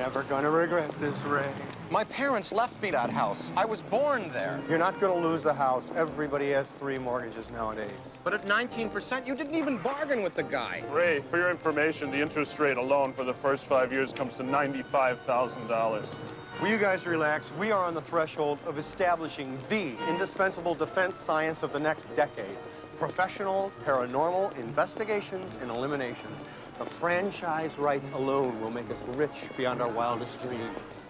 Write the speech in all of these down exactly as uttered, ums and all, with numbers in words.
never gonna regret this, Ray. My parents left me that house. I was born there. You're not gonna lose the house. Everybody has three mortgages nowadays. But at nineteen percent, you didn't even bargain with the guy. Ray, for your information, the interest rate alone for the first five years comes to ninety-five thousand dollars. Will you guys relax? We are on the threshold of establishing the indispensable defense science of the next decade. Professional paranormal investigations and eliminations. The franchise rights alone will make us rich beyond our wildest dreams.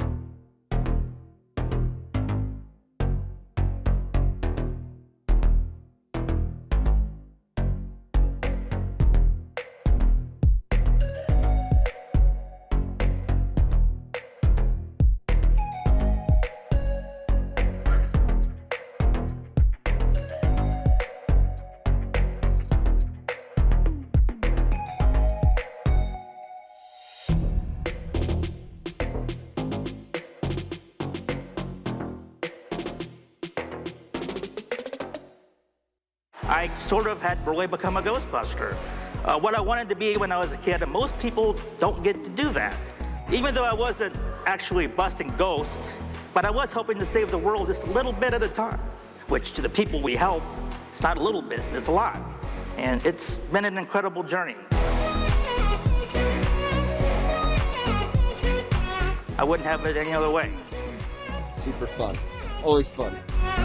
I sort of had really become a Ghostbuster. Uh, what I wanted to be when I was a kid, and most people don't get to do that. Even though I wasn't actually busting ghosts, but I was hoping to save the world just a little bit at a time, which to the people we help, it's not a little bit, it's a lot. And it's been an incredible journey. I wouldn't have it any other way. Super fun. Always fun.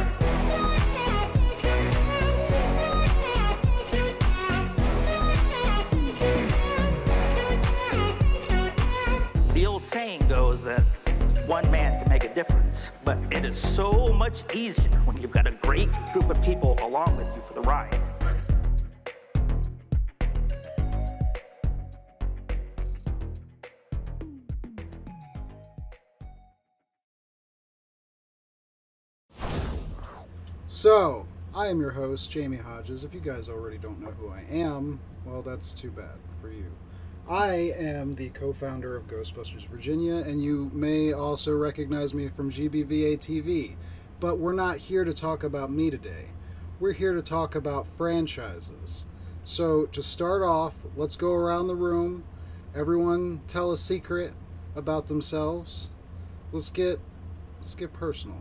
The old saying goes that one man can make a difference, but it is so much easier when you've got a great group of people along with you for the ride. So, I am your host, Jamie Hodges. If you guys already don't know who I am, well, that's too bad for you. I am the co-founder of Ghostbusters Virginia, and you may also recognize me from G B V A T V. But we're not here to talk about me today. We're here to talk about franchises. So, to start off, let's go around the room. Everyone tell a secret about themselves. Let's get, let's get personal.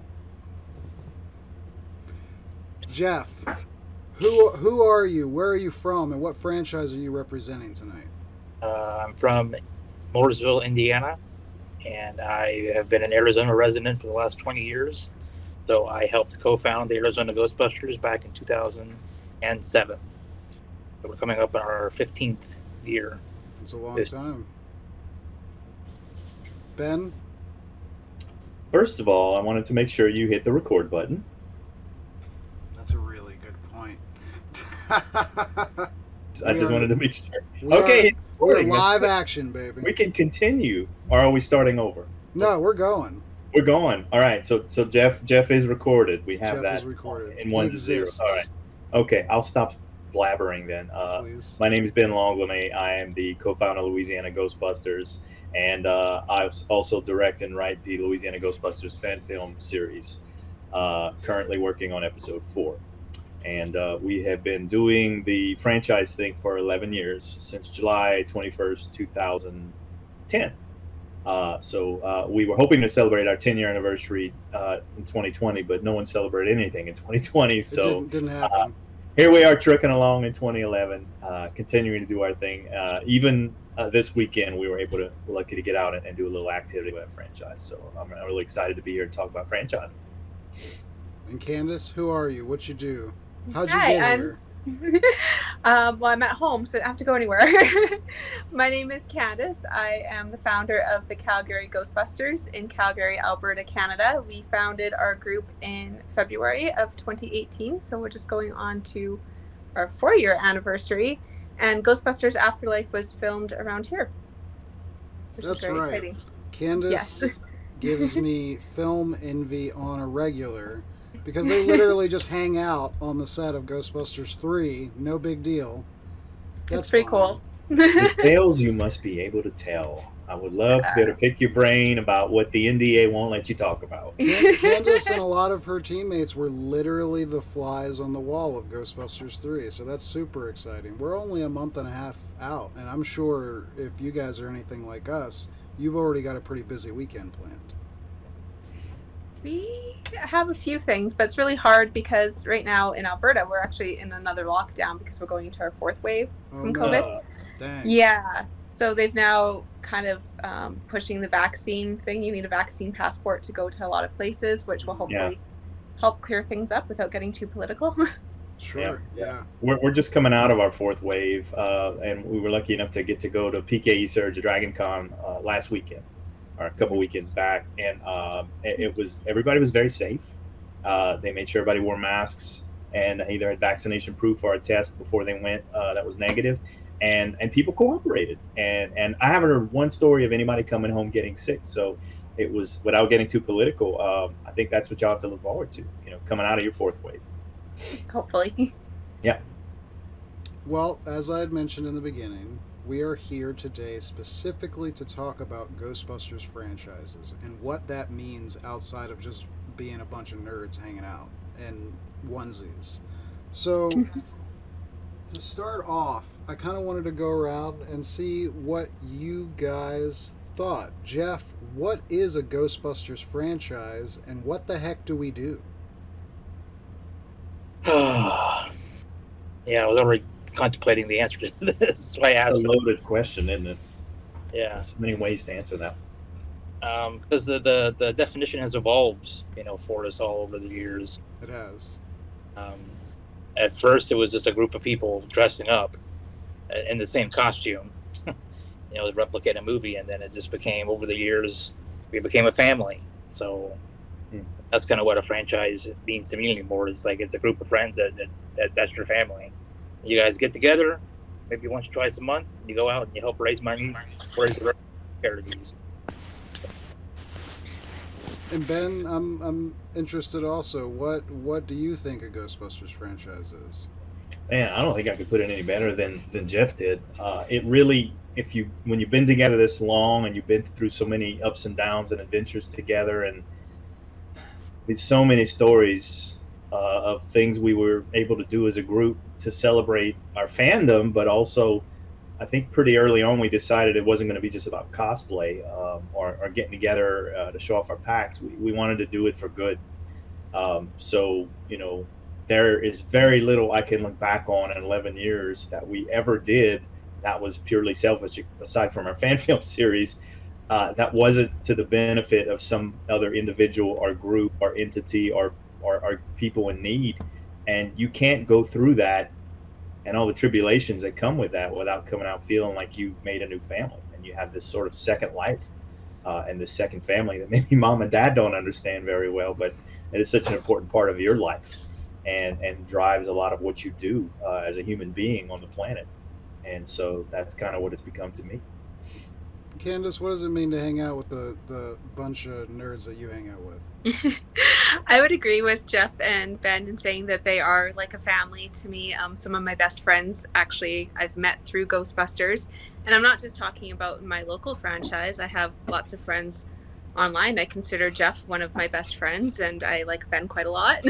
Jeff, who who are you? Where are you from? And what franchise are you representing tonight? Uh, I'm from Mooresville, Indiana, and I have been an Arizona resident for the last twenty years. So I helped co-found the Arizona Ghostbusters back in two thousand seven. So we're coming up on our fifteenth year. It's a long This- time. Ben? First of all, I wanted to make sure you hit the record button. That's a really good point. I We just are- wanted to make sure. we Okay, are- We're recording. That's live good. action, baby. We can continue, or are we starting over? No, we're going. We're going. All right. So, so Jeff, Jeff is recorded. We have Jeff that is recorded. in ones He and zeros. exists. All right. Okay, I'll stop blabbering then. Uh, Please. my name is Ben Langlinias. I am the co-founder of Louisiana Ghostbusters, and uh, I also direct and write the Louisiana Ghostbusters fan film series. Uh, currently working on episode four. And uh, we have been doing the franchise thing for eleven years, since July twenty-first, two thousand ten. Uh, so uh, we were hoping to celebrate our ten-year anniversary uh, in twenty twenty, but no one celebrated anything in twenty twenty. It So didn't, didn't happen. uh, here we are trucking along in twenty eleven, uh, continuing to do our thing. Uh, even uh, this weekend, we were able to, we're lucky to get out and, and do a little activity with that franchise. So I'm, I'm really excited to be here to talk about franchising. And Candace, who are you? What you do? How'd you Hi, get I'm- here? um, well, I'm at home, so I don't have to go anywhere. My name is Candace. I am the founder of the Calgary Ghostbusters in Calgary, Alberta, Canada. We founded our group in February of twenty eighteen, so we're just going on to our four-year anniversary. And Ghostbusters Afterlife was filmed around here, which That's is very right. exciting. Candace Yes. gives me film envy on a regular because they literally just hang out on the set of Ghostbusters three. No big deal. It's pretty fine. cool. The tales you must be able to tell. I would love to be able to pick your brain about what the N D A won't let you talk about. Candace and a lot of her teammates were literally the flies on the wall of Ghostbusters three, so that's super exciting. We're only a month and a half out, and I'm sure if you guys are anything like us, you've already got a pretty busy weekend planned. We have a few things, but it's really hard because right now in Alberta, we're actually in another lockdown because we're going into our fourth wave Oh, from no. COVID. Dang. Yeah. So they've now kind of um, pushing the vaccine thing. You need a vaccine passport to go to a lot of places, which will hopefully help clear things up without getting too political. Sure, yeah. yeah. We're, we're just coming out of our fourth wave, uh, and we were lucky enough to get to go to P K E Surge at DragonCon uh, last weekend, or a couple weekends back, and uh, it, it was everybody was very safe. Uh, they made sure everybody wore masks and either had vaccination proof or a test before they went uh, that was negative. And, and people cooperated, and and I haven't heard one story of anybody coming home getting sick. So it was, without getting too political, um, I think that's what y'all have to look forward to. You know, coming out of your fourth wave. Hopefully. Yeah. Well, as I had mentioned in the beginning, we are here today specifically to talk about Ghostbusters franchises and what that means outside of just being a bunch of nerds hanging out in onesies. So. To start off, I kind of wanted to go around and see what you guys thought. Jeff, what is a Ghostbusters franchise, and what the heck do we do? Yeah, I was already contemplating the answer to this, so I asked. It's a loaded question, isn't it? Yeah. There's so many ways to answer that. Um, because the, the, the definition has evolved, you know, for us all over the years. It has. Um, At first, it was just a group of people dressing up in the same costume, you know, to replicate a movie, and then it just became, over the years, we became a family. So mm. that's kind of what a franchise means to me anymore. It's like it's a group of friends that, that, that that's your family. You guys get together, maybe once or twice a month, and you go out and you help raise money for the charities. And Ben, I'm I'm interested also. What what do you think a Ghostbusters franchise is? Man, I don't think I could put it any better than than Jeff did. Uh, it really, if you when you've been together this long and you've been through so many ups and downs and adventures together, and with so many stories uh, of things we were able to do as a group to celebrate our fandom, but also, I think pretty early on we decided it wasn't going to be just about cosplay um, or, or getting together uh, to show off our packs. We, we wanted to do it for good. Um, so, you know, there is very little I can look back on in eleven years that we ever did that was purely selfish, aside from our fan film series, uh, that wasn't to the benefit of some other individual or group or entity or, or, or people in need. And you can't go through that and all the tribulations that come with that without coming out feeling like you made a new family and you have this sort of second life uh, and this second family that maybe mom and dad don't understand very well, but it is such an important part of your life and, and drives a lot of what you do uh, as a human being on the planet. And so that's kind of what it's become to me. Candace, what does it mean to hang out with the, the bunch of nerds that you hang out with? I would agree with Jeff and Ben in saying that they are like a family to me. Um, some of my best friends, actually, I've met through Ghostbusters. And I'm not just talking about my local franchise. I have lots of friends online. I consider Jeff one of my best friends, and I like Ben quite a lot.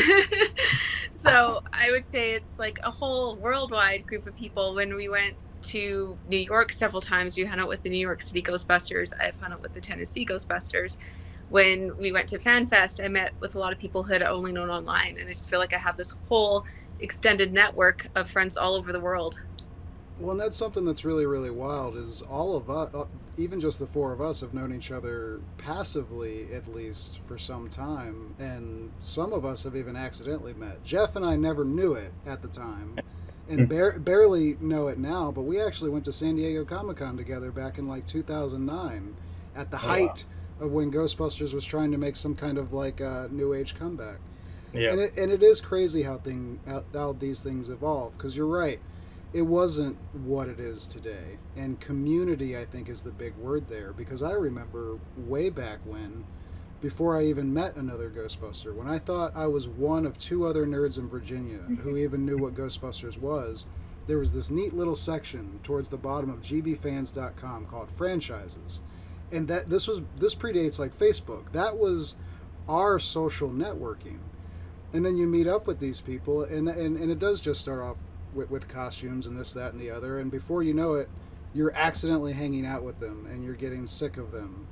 So I would say it's like a whole worldwide group of people. When we went to New York several times, we hung out with the New York City Ghostbusters. I've hung out with the Tennessee Ghostbusters. When we went to FanFest, I met with a lot of people who had only known online, and I just feel like I have this whole extended network of friends all over the world. Well, and that's something that's really, really wild, is all of us, even just the four of us, have known each other passively, at least, for some time, and some of us have even accidentally met. Jeff and I never knew it at the time, and bar- barely know it now, but we actually went to San Diego Comic-Con together back in, like, two thousand nine, at the oh, height wow. of when Ghostbusters was trying to make some kind of, like, uh, new age comeback. Yeah. And it, and it is crazy how, thing, how, how these things evolve, because you're right. It wasn't what it is today. And community, I think, is the big word there. Because I remember way back when, before I even met another Ghostbuster, when I thought I was one of two other nerds in Virginia who even knew what Ghostbusters was, there was this neat little section towards the bottom of G B fans dot com called franchises. And that this was this predates like Facebook. That was our social networking. And then you meet up with these people, and and, and it does just start off with, with costumes and this, that, and the other. And before you know it, you're accidentally hanging out with them, and you're getting sick of them.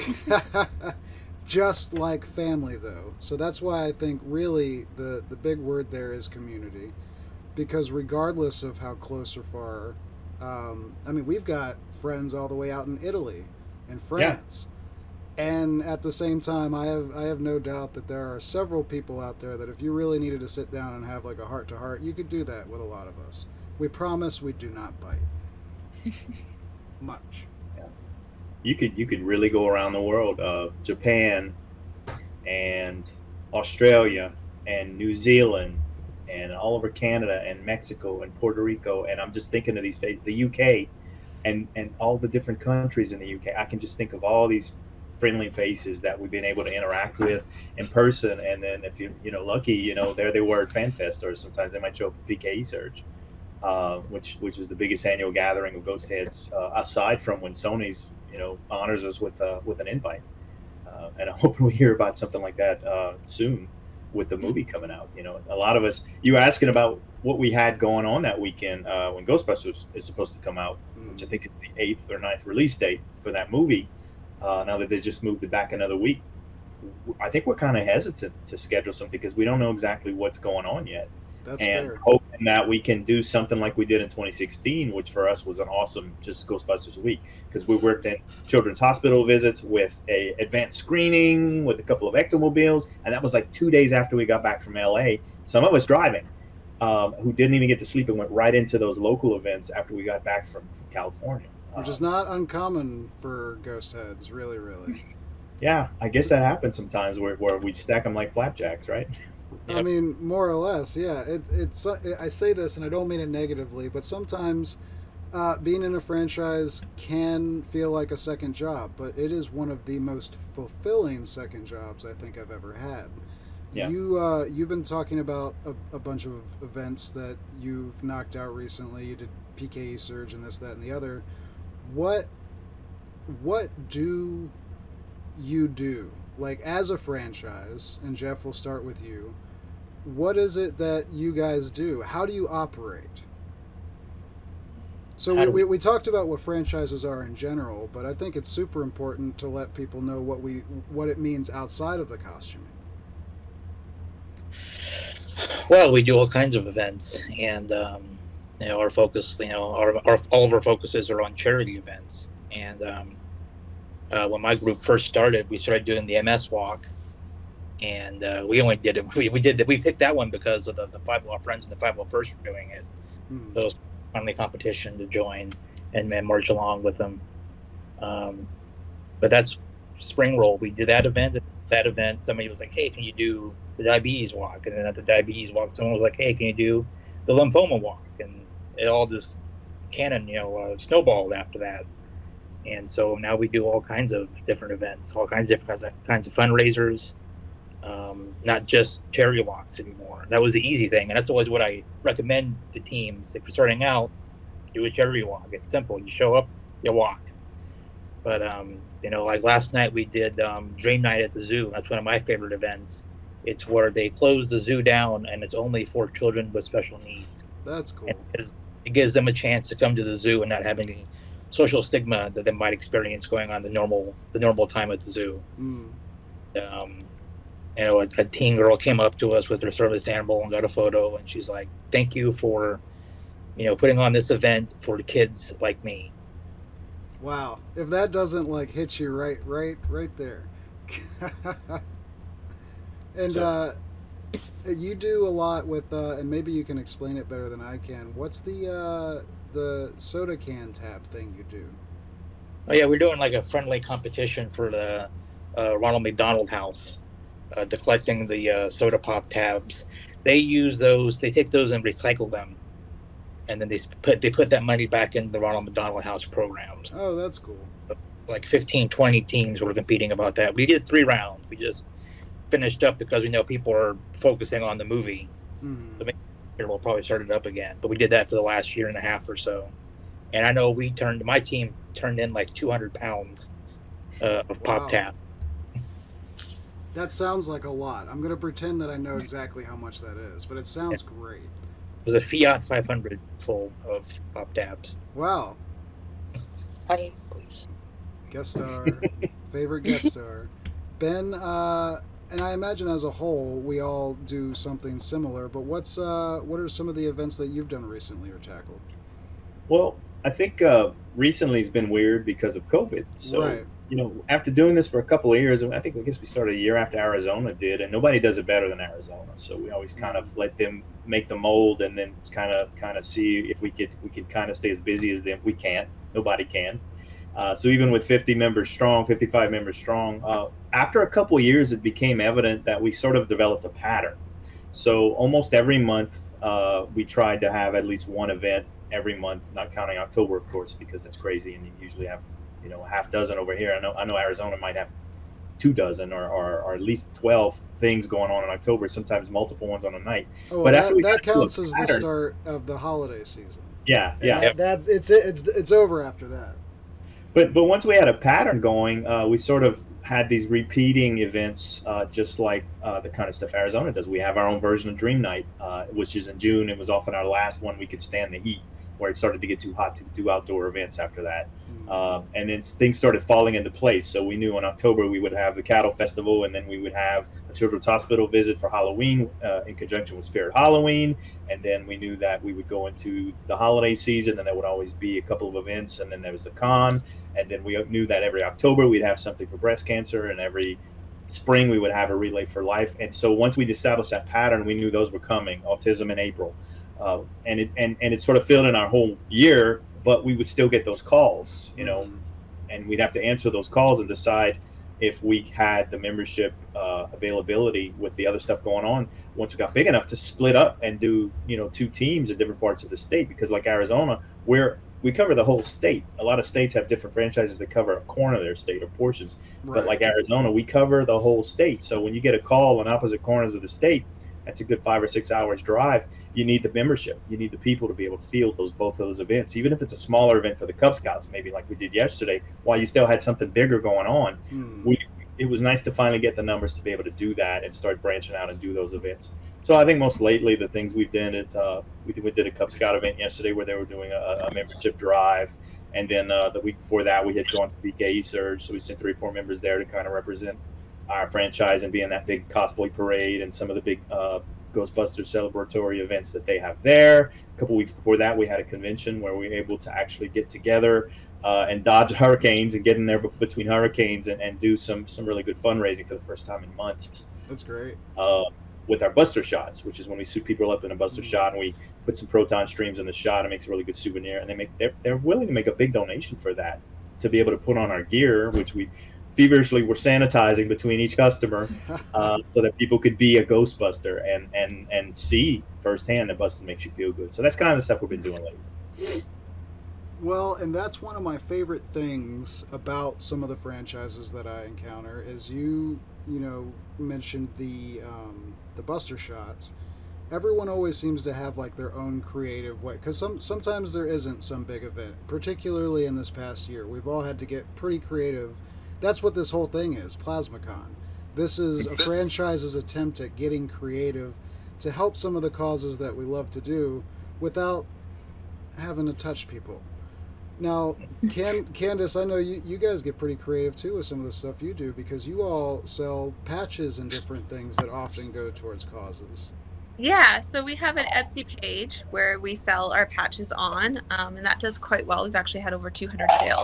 Just like family, though. So that's why I think really the, the big word there is community. Because regardless of how close or far, um, I mean, we've got friends all the way out in Italy and France. Yeah. And at the same time, I have I have no doubt that there are several people out there that if you really needed to sit down and have like a heart-to-heart, you could do that with a lot of us. We promise we do not bite. Much. Yeah. You could you could really go around the world. Uh, Japan and Australia and New Zealand and all over Canada and Mexico and Puerto Rico, and I'm just thinking of these, the U K and, and all the different countries in the U K. I can just think of all these friendly faces that we've been able to interact with in person, and then if you you know lucky, you know there they were at FanFest, or sometimes they might show up at P K E Surge, uh, which which is the biggest annual gathering of ghost heads, uh, aside from when Sony's you know honors us with uh, with an invite, uh, and I hope we hear about something like that uh, soon. With the movie coming out, you know, a lot of us. You were asking about what we had going on that weekend uh, when Ghostbusters is supposed to come out, mm. which I think is the eighth or ninth release date for that movie. Uh, now that they just moved it back another week, I think we're kind of hesitant to schedule something because we don't know exactly what's going on yet. That's and fair. Hoping that we can do something like we did in twenty sixteen, which for us was an awesome just Ghostbusters week, because we worked in children's hospital visits with a advanced screening with a couple of ectomobiles, and that was like two days after we got back from L A. Some of us driving, um, who didn't even get to sleep and went right into those local events after we got back from, from California. Which is not uncommon for ghost heads, really, really. Yeah, I guess that happens sometimes where, where we stack them like flapjacks, right? Yep. I mean, more or less, yeah. It, it's. I say this, and I don't mean it negatively, but sometimes uh, being in a franchise can feel like a second job, but it is one of the most fulfilling second jobs I think I've ever had. Yeah. You, uh, you've been talking about a, a bunch of events that you've knocked out recently. You did P K E Surge and this, that, and the other. What, what do you do? Like, as a franchise, and Jeff, will start with you, what is it that you guys do? How do you operate? So we, we, we talked about what franchises are in general, but I think it's super important to let people know what we what it means outside of the costuming. Well, we do all kinds of events, and um, you know, our focus, you know, our, our all of our focuses are on charity events, and um, Uh, when my group first started, we started doing the M S walk, and uh, we only did it. We, we did that. We picked that one because of the, the five of our friends and the five of our first were doing it. Hmm. So it was finally competition to join and then march along with them. Um, but that's spring roll. We did that event. That event, somebody was like, "Hey, can you do the diabetes walk?" And then at the diabetes walk, someone was like, "Hey, can you do the lymphoma walk?" And it all just cannon, you know, uh, snowballed after that. And so now we do all kinds of different events, all kinds of different kinds of fundraisers, um, not just charity walks anymore. That was the easy thing, and that's always what I recommend to teams. If you're starting out, do a charity walk. It's simple. You show up, you walk. But, um, you know, like last night we did um, Dream Night at the Zoo. That's one of my favorite events. It's where they close the zoo down, and it's only for children with special needs. That's cool. And it gives, it gives them a chance to come to the zoo and not having any social stigma that they might experience going on the normal the normal time at the zoo. Mm. Um, you know, a, a teen girl came up to us with her service animal and got a photo, and she's like, "Thank you for, you know, putting on this event for kids like me." Wow, if that doesn't like hit you right, right, right there. And so, uh, you do a lot with, uh, and maybe you can explain it better than I can. What's the uh, the soda can tab thing you do? Oh yeah, we're doing like a friendly competition for the uh, Ronald McDonald House, uh, to collecting the uh, soda pop tabs. They use those, they take those and recycle them, and then they put they put that money back into the Ronald McDonald House programs. Oh, that's cool. Like fifteen, twenty teams were competing about that. We did three rounds. We just finished up because we know people are focusing on the movie. Mm-hmm. So maybe and we'll probably start it up again. But we did that for the last year and a half or so. And I know we turned, my team turned in like two hundred pounds uh, of Wow. pop tap. That sounds like a lot. I'm going to pretend that I know exactly how much that is, but it sounds great. It was a Fiat five hundred full of pop tabs. Wow. Honey, please. Guest star. Favorite guest star. Ben, uh, and I imagine as a whole, we all do something similar, but what's uh, what are some of the events that you've done recently or tackled? Well, I think uh, recently has been weird because of COVID. So, Right. you know, after doing this for a couple of years, I think I guess we started a year after Arizona did, and nobody does it better than Arizona. So we always kind of let them make the mold, and then kind of kind of see if we could we could kind of stay as busy as them. We can't. Nobody can. Uh, so even with fifty members strong, fifty-five members strong, uh, after a couple of years, it became evident that we sort of developed a pattern. So almost every month, uh, we tried to have at least one event every month, not counting October, of course, because that's crazy, and you usually have, you know, a half dozen over here. I know I know Arizona might have two dozen or, or, or at least twelve things going on in October, sometimes multiple ones on a night. Oh, but that, after we that got to a counts as the pattern- start of the holiday season. Yeah, And yeah. that- that's it's it's it's over after that. But but once we had a pattern going, uh, we sort of had these repeating events, uh, just like uh, the kind of stuff Arizona does. We have our own version of Dream Night, uh, which is in June. It was often our last one. We could stand the heat, where it started to get too hot to do outdoor events after that. Uh, and then things started falling into place. So we knew in October we would have the Cattle Festival, and then we would have a Children's Hospital visit for Halloween uh, in conjunction with Spirit Halloween. And then we knew that we would go into the holiday season, and there would always be a couple of events. And then there was the con. And then we knew that every October we'd have something for breast cancer, and every spring we would have a Relay for Life. And so once we'd established that pattern, we knew those were coming. Autism in April. Uh, and it and, and it sort of filled in our whole year, but we would still get those calls, you know, and we'd have to answer those calls and decide if we had the membership uh, availability with the other stuff going on once we got big enough to split up and do, you know, two teams in different parts of the state. Because like Arizona, where we cover the whole state. A lot of states have different franchises that cover a corner of their state or portions. Right. But like Arizona, we cover the whole state. So when you get a call on opposite corners of the state, that's a good five or six hours drive. You need the membership. You need the people to be able to field those both of those events, even if it's a smaller event for the Cub Scouts, maybe like we did yesterday. While you still had something bigger going on, Hmm. we, it was nice to finally get the numbers to be able to do that and start branching out and do those events. So I think most lately the things we've done is uh, we, we did a Cub Scout event yesterday where they were doing a, a membership drive, and then uh, the week before that we had gone to the Gay Surge, so we sent three or four members there to kind of represent our franchise and be in that big cosplay parade and some of the big uh, Ghostbusters celebratory events that they have there. A couple weeks before that, we had a convention where we were able to actually get together uh, and dodge hurricanes and get in there be- between hurricanes and, and do some some really good fundraising for the first time in months. That's great. Uh, with our Buster shots, which is when we suit people up in a Buster shot and we put some proton streams in the shot. It makes a really good souvenir, and they make they're, they're willing to make a big donation for that to be able to put on our gear, which we feverishly were sanitizing between each customer uh, so that people could be a Ghostbuster and and and see firsthand that busting makes you feel good. So that's kind of the stuff we've been doing lately. Well, and that's one of my favorite things about some of the franchises that I encounter is you, you know, mentioned the um, the Buster shots. Everyone always seems to have like their own creative way, because some sometimes there isn't some big event. Particularly in this past year, we've all had to get pretty creative. That's what this whole thing is, PlasmaCon. This is a franchise's attempt at getting creative to help some of the causes that we love to do without having to touch people. Now, Can, Candace, I know you, you guys get pretty creative too with some of the stuff you do, because you all sell patches and different things that often go towards causes. Yeah, so we have an Etsy page where we sell our patches on, um, and that does quite well. We've actually had over two hundred sales.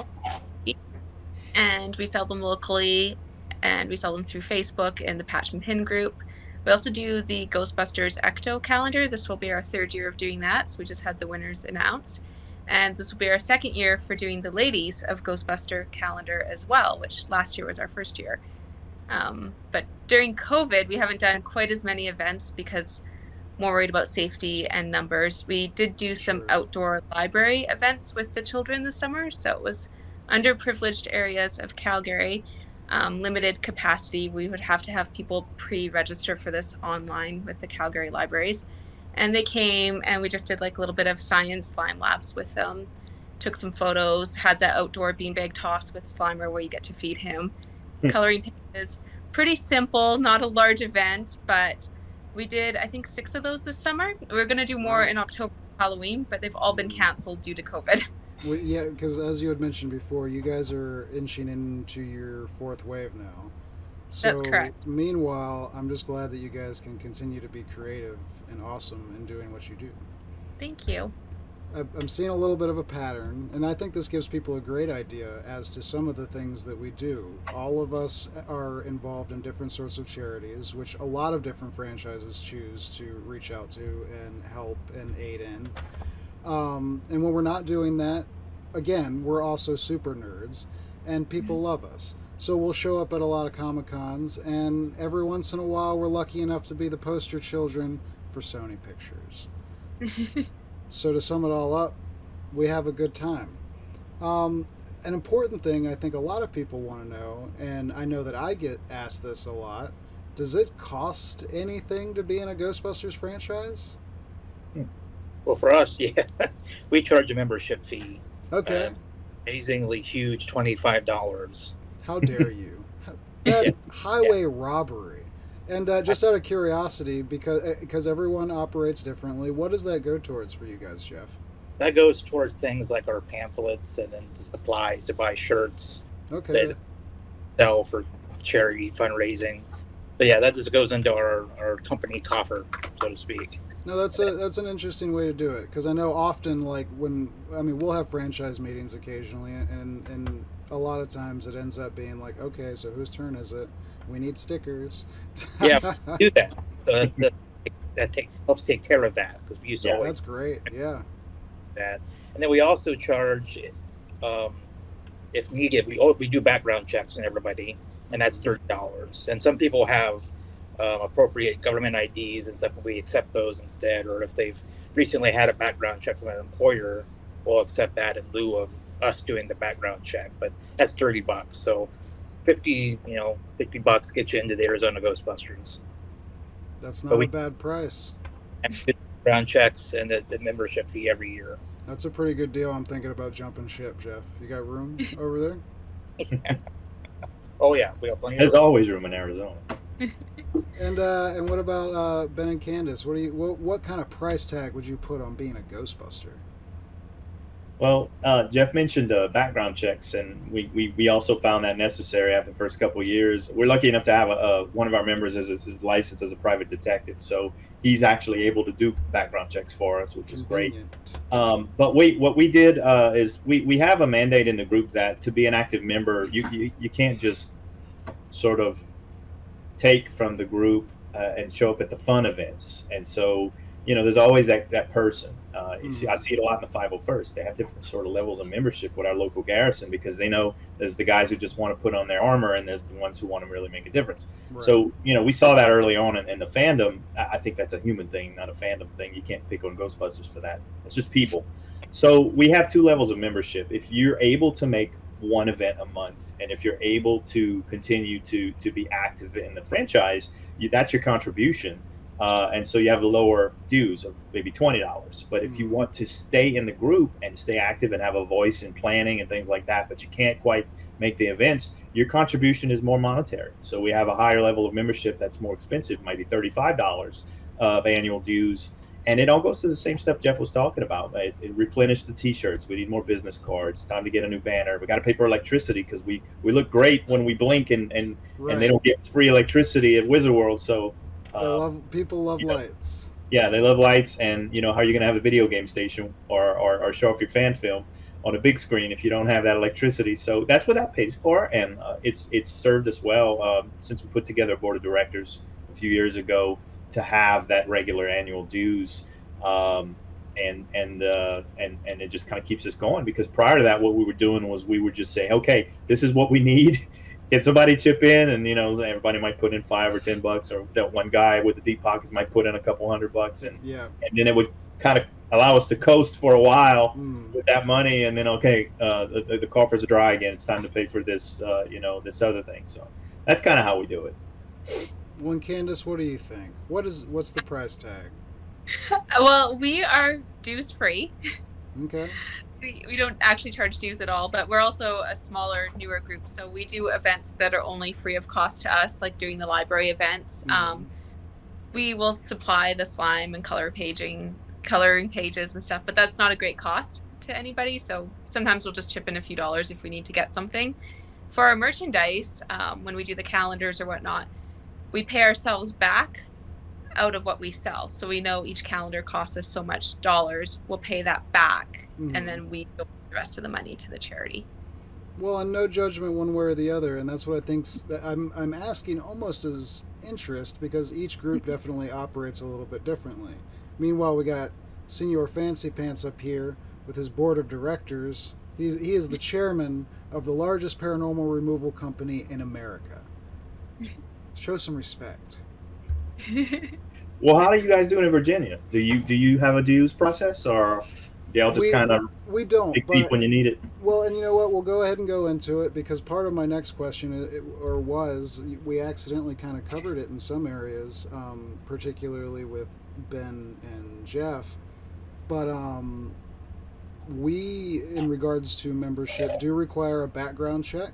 And we sell them locally, and we sell them through Facebook in the Patch and Pin group. We also do the Ghostbusters Ecto calendar. This will be our third year of doing that, so we just had the winners announced. And this will be our second year for doing the Ladies of Ghostbuster calendar as well, which last year was our first year. Um, but during COVID, we haven't done quite as many events because more worried about safety and numbers. We did do some outdoor library events with the children this summer, so it was underprivileged areas of Calgary, um, limited capacity. We would have to have people pre-register for this online with the Calgary libraries. And they came and we just did like a little bit of science slime labs with them. Took some photos, had the outdoor beanbag toss with Slimer where you get to feed him. Coloring pages, pretty simple, not a large event, but we did, I think, six of those this summer. We We're going to do more in October Halloween, but they've all been canceled due to COVID. Well, yeah, because as you had mentioned before, you guys are inching into your fourth wave now. So, That's correct. Meanwhile, I'm just glad that you guys can continue to be creative and awesome in doing what you do. Thank you. I'm seeing a little bit of a pattern, and I think this gives people a great idea as to some of the things that we do. All of us are involved in different sorts of charities, which a lot of different franchises choose to reach out to and help and aid in. Um, and when we're not doing that, again, we're also super nerds, and people love us. So we'll show up at a lot of Comic-Cons, and every once in a while we're lucky enough to be the poster children for Sony Pictures. So to sum it all up, we have a good time. Um, an important thing I think a lot of people want to know, and I know that I get asked this a lot, does it cost anything to be in a Ghostbusters franchise? Well, for us, yeah, we charge a membership fee. Okay. Uh, amazingly huge, twenty-five dollars. How dare you? That's highway yeah. robbery. And uh, just out of curiosity, because because everyone operates differently, what does that go towards for you guys, Jeff? That goes towards things like our pamphlets and then the supplies to buy shirts. Okay. That sell for charity fundraising. But yeah, that just goes into our, our company coffer, so to speak. No, that's a that's an interesting way to do it, because I know often, like when I mean we'll have franchise meetings occasionally, and and a lot of times it ends up being like, okay, so whose turn is it? We need stickers. Yeah, do that. So that that, that take, helps take care of that, because we used to yeah, always that's great. Yeah. That, and then we also charge, um, if needed, we we do background checks on everybody, and that's thirty dollars. And some people have um, appropriate government I Ds and stuff, and we accept those instead. Or if they've recently had a background check from an employer, we'll accept that in lieu of us doing the background check. But that's thirty bucks. So fifty, you know, fifty bucks gets you into the Arizona Ghostbusters. That's not we, a bad price. And background checks and the, the membership fee every year. That's a pretty good deal. I'm thinking about jumping ship, Jeff. You got room over there? Yeah. Oh yeah, we have plenty. There's of room. always room in Arizona. And uh, and what about uh, Ben and Candace? What do you what, what kind of price tag would you put on being a Ghostbuster? Well, uh, Jeff mentioned uh, background checks, and we, we, we also found that necessary after the first couple of years. We're lucky enough to have a, a, one of our members is, is licensed as a private detective, so he's actually able to do background checks for us, which is great. Um, but we, what we did uh, is we, we have a mandate in the group that to be an active member, you, you, you can't just sort of take from the group uh, and show up at the fun events. And so, you know, there's always that, that person. Uh, you mm. see, I see it a lot in the five oh first. They have different sort of levels of membership with our local garrison, because they know there's the guys who just want to put on their armor, and there's the ones who want to really make a difference. Right. So, you know, we saw that early on in, in the fandom. I think that's a human thing, not a fandom thing. You can't pick on Ghostbusters for that. It's just people. So we have two levels of membership. If you're able to make one event a month, and if you're able to continue to to be active in the franchise, you, that's your contribution. Uh, and so you have the lower dues of maybe twenty dollars. But if you want to stay in the group and stay active and have a voice in planning and things like that, but you can't quite make the events, your contribution is more monetary. So we have a higher level of membership that's more expensive, maybe thirty-five dollars of annual dues. And it all goes to the same stuff Jeff was talking about. It, it replenished the T-shirts. We need more business cards. Time to get a new banner. We got to pay for electricity, because we, we look great when we blink, and, and, right. and they don't get free electricity at Wizard World. So They love, people love you know, lights. Yeah, they love lights, and you know how you're gonna have a video game station or, or, or show off your fan film on a big screen if you don't have that electricity. So that's what that pays for, and uh, it's it's served us well um, since we put together a board of directors a few years ago to have that regular annual dues, um, and and uh, and and it just kind of keeps us going, because prior to that, what we were doing was we would just say, okay, this is what we need. Get somebody chip in, and you know everybody might put in five or ten bucks, or that one guy with the deep pockets might put in a couple hundred bucks, and yeah, and then it would kind of allow us to coast for a while mm. with that money, and then okay, uh, the, the coffers are dry again. It's time to pay for this, uh, you know, this other thing. So that's kind of how we do it. Well, Candace, what do you think? What is what's the price tag? Well, we are dues free. Okay. We, we don't actually charge dues at all, but we're also a smaller, newer group. So we do events that are only free of cost to us, like doing the library events. Mm-hmm. Um, we will supply the slime and color paging, coloring pages and stuff, but that's not a great cost to anybody. So sometimes we'll just chip in a few dollars if we need to get something. For our merchandise, um, when we do the calendars or whatnot, we pay ourselves back out of what we sell. So we know each calendar costs us so much dollars. We'll pay that back, mm-hmm. and then we give the rest of the money to the charity. Well, and no judgment one way or the other, and that's what I think. I'm I'm asking almost as interest because each group definitely operates a little bit differently. Meanwhile, we got Senior Fancy Pants up here with his board of directors. He's he is the chairman of the largest paranormal removal company in America. Show some respect. Well, how are you guys doing in Virginia? Do you do you have a dues process, or do y'all just kind of we don't dig deep when you need it? Well, and you know what? We'll go ahead and go into it because part of my next question, it, or was, we accidentally kind of covered it in some areas, um, particularly with Ben and Jeff. But um, we, in regards to membership, do require a background check.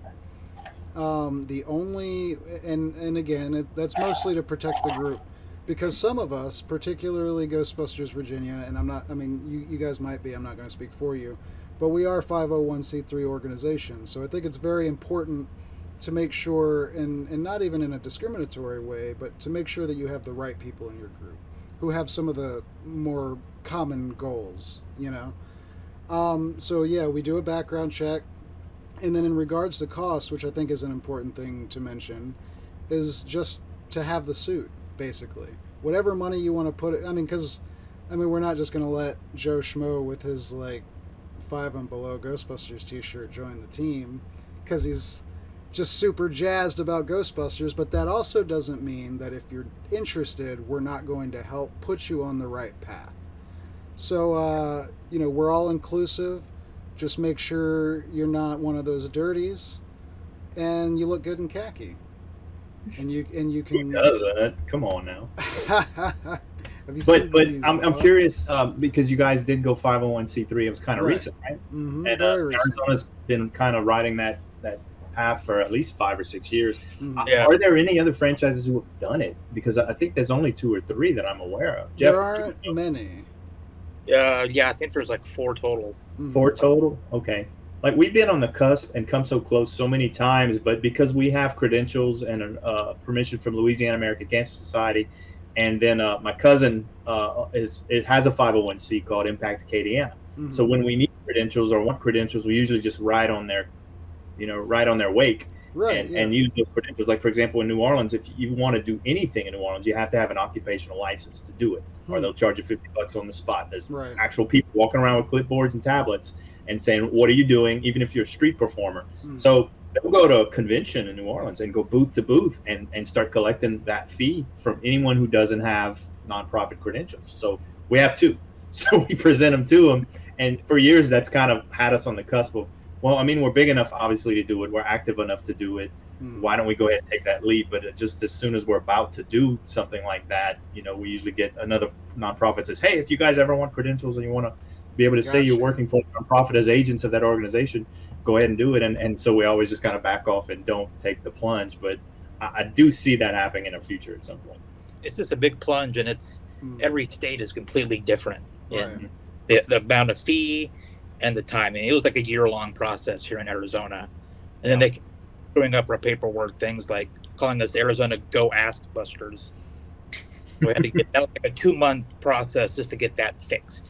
Um, the only, and and again, it, that's mostly to protect the group. Because some of us, particularly Ghostbusters Virginia, and I'm not, I mean, you, you guys might be, I'm not going to speak for you, but we are five oh one c three organizations. So I think it's very important to make sure, and, and not even in a discriminatory way, but to make sure that you have the right people in your group who have some of the more common goals, you know? Um, so yeah, we do a background check. And then in regards to cost, which I think is an important thing to mention, is just to have the suit. Basically, whatever money you want to put it. I mean, because, I mean, we're not just going to let Joe Schmo with his like five and below Ghostbusters T-shirt join the team because he's just super jazzed about Ghostbusters. But that also doesn't mean that if you're interested, we're not going to help put you on the right path. So, uh, you know, we're all inclusive. Just make sure you're not one of those dirties, and you look good in khaki. And you and you can. Who does that? Come on now. Have you but seen but these I'm I'm curious um, because you guys did go five oh one c three. It was kind of right. recent, right? Mm-hmm, and uh, Arizona's been kind of riding that that path for at least five or six years. Mm-hmm. Uh, yeah. Are there any other franchises who have done it? Because I think there's only two or three that I'm aware of. Jeff, there aren't you know? many. Uh, yeah, I think there's like four total. Mm-hmm. Four total. Okay. Like, we've been on the cusp and come so close so many times, but because we have credentials and uh, permission from Louisiana American Cancer Society, and then uh, my cousin uh, is it has a five oh one c called Impact Acadiana. Mm-hmm. So when we need credentials or want credentials, we usually just ride on their, you know, ride on their wake right, and, yeah. and use those credentials. Like, for example, in New Orleans, if you want to do anything in New Orleans, you have to have an occupational license to do it, mm-hmm. or they'll charge you fifty bucks on the spot. There's right. actual people walking around with clipboards and tablets and saying, what are you doing, even if you're a street performer. Mm. So they'll go to a convention in New Orleans and go booth to booth and, and start collecting that fee from anyone who doesn't have nonprofit credentials. So we have two. So we present them to them. And for years, that's kind of had us on the cusp of, well, I mean, we're big enough, obviously, to do it. We're active enough to do it. Mm. Why don't we go ahead and take that leap? But just as soon as we're about to do something like that, you know, we usually get another nonprofit that says, hey, if you guys ever want credentials and you want to be able to gotcha. say you're working for a nonprofit as agents of that organization, go ahead and do it. And and so we always just kind of back off and don't take the plunge. But I, I do see that happening in the future at some point. It's just a big plunge, and it's mm. every state is completely different in right. the, the amount of fee and the timing. It was like a year-long process here in Arizona. And then they kept throwing up our paperwork, things like calling us Arizona Go Ask Busters. We had to get that was like a two-month process just to get that fixed.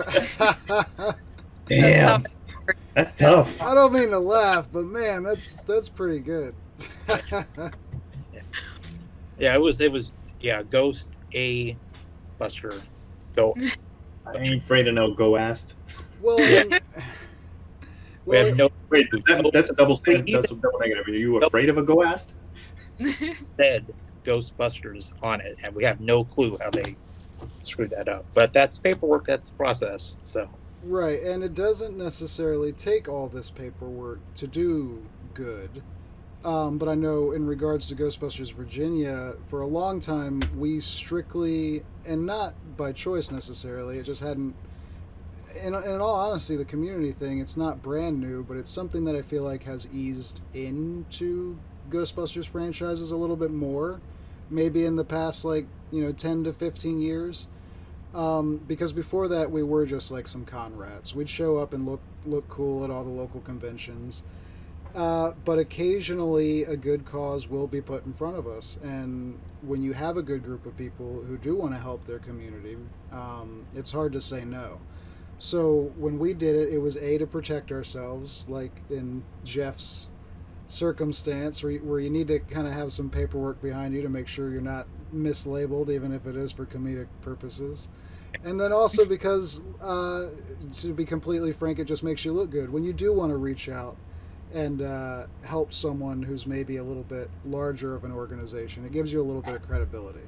Damn, that's tough. I don't mean to laugh, but man, that's that's pretty good. yeah. yeah, it was it was yeah, Ghost A Buster Go. I ain't afraid of no Go Asked. Well, and, we have no. Wait, that, that's a double statement. That's a double negative. Are you afraid of a Go Asked? Said Ghostbusters on it, and we have no clue how they screw that up, but that's paperwork, that's the process. So right, and it doesn't necessarily take all this paperwork to do good. Um, but I know in regards to Ghostbusters Virginia, for a long time, we strictly, and not by choice necessarily, it just hadn't, in, in all honesty, the community thing, it's not brand new, but it's something that I feel like has eased into Ghostbusters franchises a little bit more, maybe in the past, like, you know, ten to fifteen years. Um, because before that, we were just like some con rats. We'd show up and look, look cool at all the local conventions. Uh, but occasionally a good cause will be put in front of us, and when you have a good group of people who do want to help their community, um, it's hard to say no. So when we did it, it was A, to protect ourselves, like in Jeff's circumstance, where you, where you need to kind of have some paperwork behind you to make sure you're not mislabeled, even if it is for comedic purposes. And then also because, uh, to be completely frank, it just makes you look good. When you do want to reach out and uh, help someone who's maybe a little bit larger of an organization, it gives you a little bit of credibility.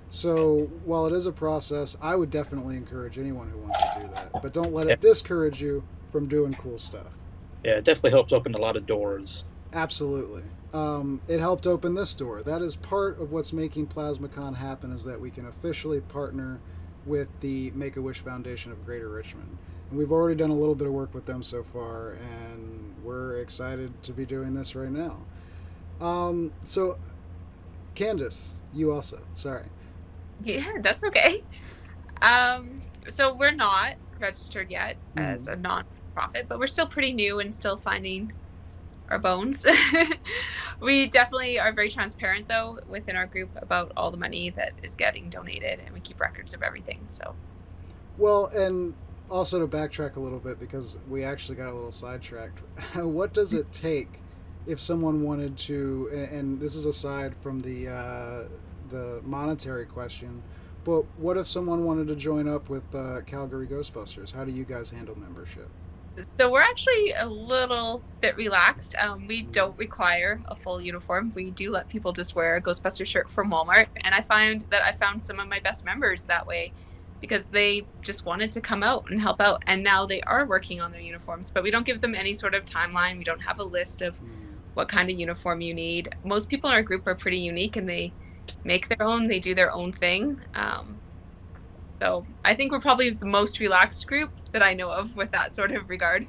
So while it is a process, I would definitely encourage anyone who wants to do that. But don't let it discourage you from doing cool stuff. Yeah, it definitely helps open a lot of doors. Absolutely. Um, it helped open this door. That is part of what's making PlasmaCon happen, is that we can officially partner with the Make-A-Wish Foundation of Greater Richmond. And we've already done a little bit of work with them so far, and we're excited to be doing this right now. Um, so, Candace, you also, sorry. Yeah, that's okay. Um, so we're not registered yet mm. as a non-profit, but we're still pretty new and still finding our bones. We definitely are very transparent, though, within our group about all the money that is getting donated, and we keep records of everything. So, well, and also to backtrack a little bit, because we actually got a little sidetracked. What does it take if someone wanted to, and this is aside from the uh, the monetary question, but what if someone wanted to join up with uh, Calgary Ghostbusters? How do you guys handle membership? So we're actually a little bit relaxed. Um, we don't require a full uniform. We do let people just wear a Ghostbuster shirt from Walmart. And I find that I found some of my best members that way, because they just wanted to come out and help out. And now they are working on their uniforms, but we don't give them any sort of timeline. We don't have a list of what kind of uniform you need. Most people in our group are pretty unique, and they make their own, they do their own thing. Um, So I think we're probably the most relaxed group that I know of with that sort of regard.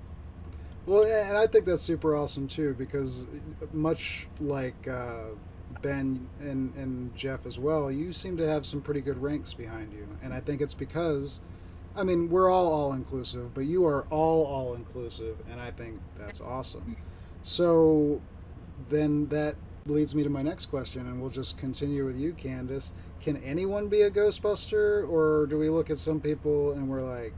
Well, and I think that's super awesome too, because much like uh, Ben and, and Jeff as well, you seem to have some pretty good ranks behind you. And I think it's because, I mean, we're all all-inclusive, but you are all all-inclusive, and I think that's awesome. So then that leads me to my next question, and we'll just continue with you, Candace. Can anyone be a Ghostbuster, or do we look at some people and we're like,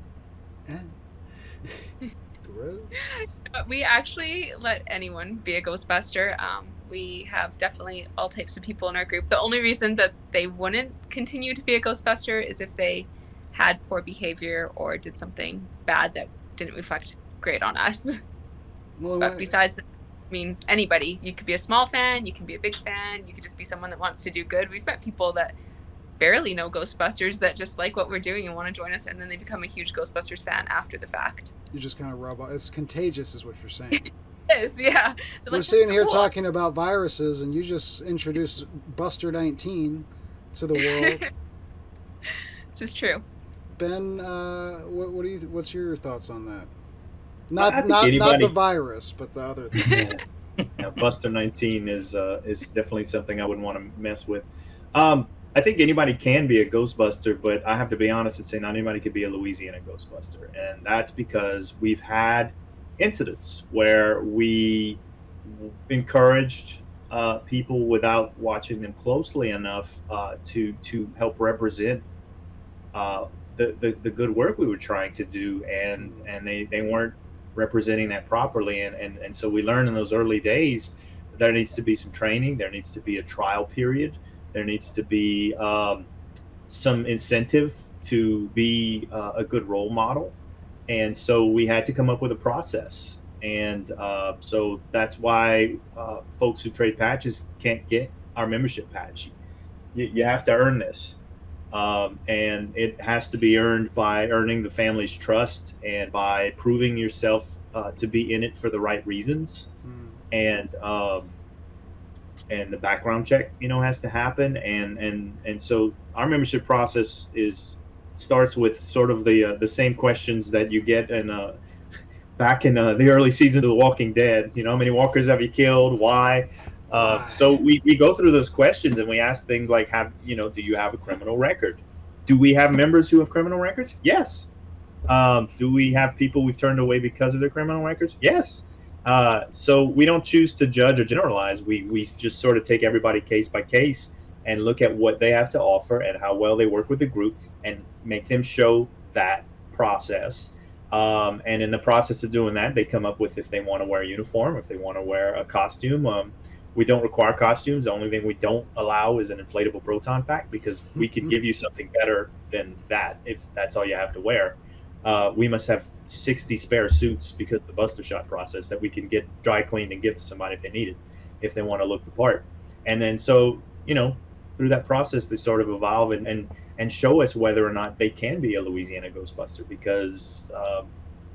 eh, gross? We actually let anyone be a Ghostbuster. Um, we have definitely all types of people in our group. The only reason that they wouldn't continue to be a Ghostbuster is if they had poor behavior or did something bad that didn't reflect great on us. Well, but besides that, I mean, anybody. You could be a small fan, you can be a big fan, you could just be someone that wants to do good. We've met people that barely know Ghostbusters that just like what we're doing and want to join us, and then they become a huge Ghostbusters fan after the fact. You just kind of rub off. It's contagious is what you're saying. It is, yeah. They're we're like, sitting here cool. talking about viruses, and you just introduced Buster nineteen to the world. This is true. Ben, uh, what, what do you? What's your thoughts on that? Not not, anybody... not the virus, but the other thing. Yeah, Buster nineteen is uh, is definitely something I wouldn't want to mess with. Um, I think anybody can be a Ghostbuster, but I have to be honest and say not anybody could be a Louisiana Ghostbuster, and that's because we've had incidents where we encouraged uh, people without watching them closely enough uh, to to help represent uh, the, the the good work we were trying to do, and and they they weren't representing that properly, and, and and so we learned in those early days there needs to be some training, there needs to be a trial period, there needs to be um, some incentive to be uh, a good role model, and so we had to come up with a process, and uh, so that's why uh, folks who trade patches can't get our membership patch. You, you have to earn this. Um, and it has to be earned by earning the family's trust and by proving yourself uh, to be in it for the right reasons. Mm. and um, and the background check, you know, has to happen, and and and so our membership process is starts with sort of the uh, the same questions that you get in uh, back in uh, the early seasons of The Walking Dead. You know, how many walkers have you killed? Why? Uh, so we, we go through those questions and we ask things like, have you know, do you have a criminal record? Do we have members who have criminal records? Yes. Um, do we have people we've turned away because of their criminal records? Yes. Uh, so we don't choose to judge or generalize. We we just sort of take everybody case by case and look at what they have to offer and how well they work with the group and make them show that process. Um, and in the process of doing that, they come up with if they want to wear a uniform, if they want to wear a costume. Um, we don't require costumes. The only thing we don't allow is an inflatable proton pack, because we could give you something better than that if that's all you have to wear. Uh, we must have sixty spare suits because of the Buster Shot process that we can get dry cleaned and give to somebody if they need it, if they want to look the part. And then so, you know, through that process, they sort of evolve and, and, and show us whether or not they can be a Louisiana Ghostbuster, because, um,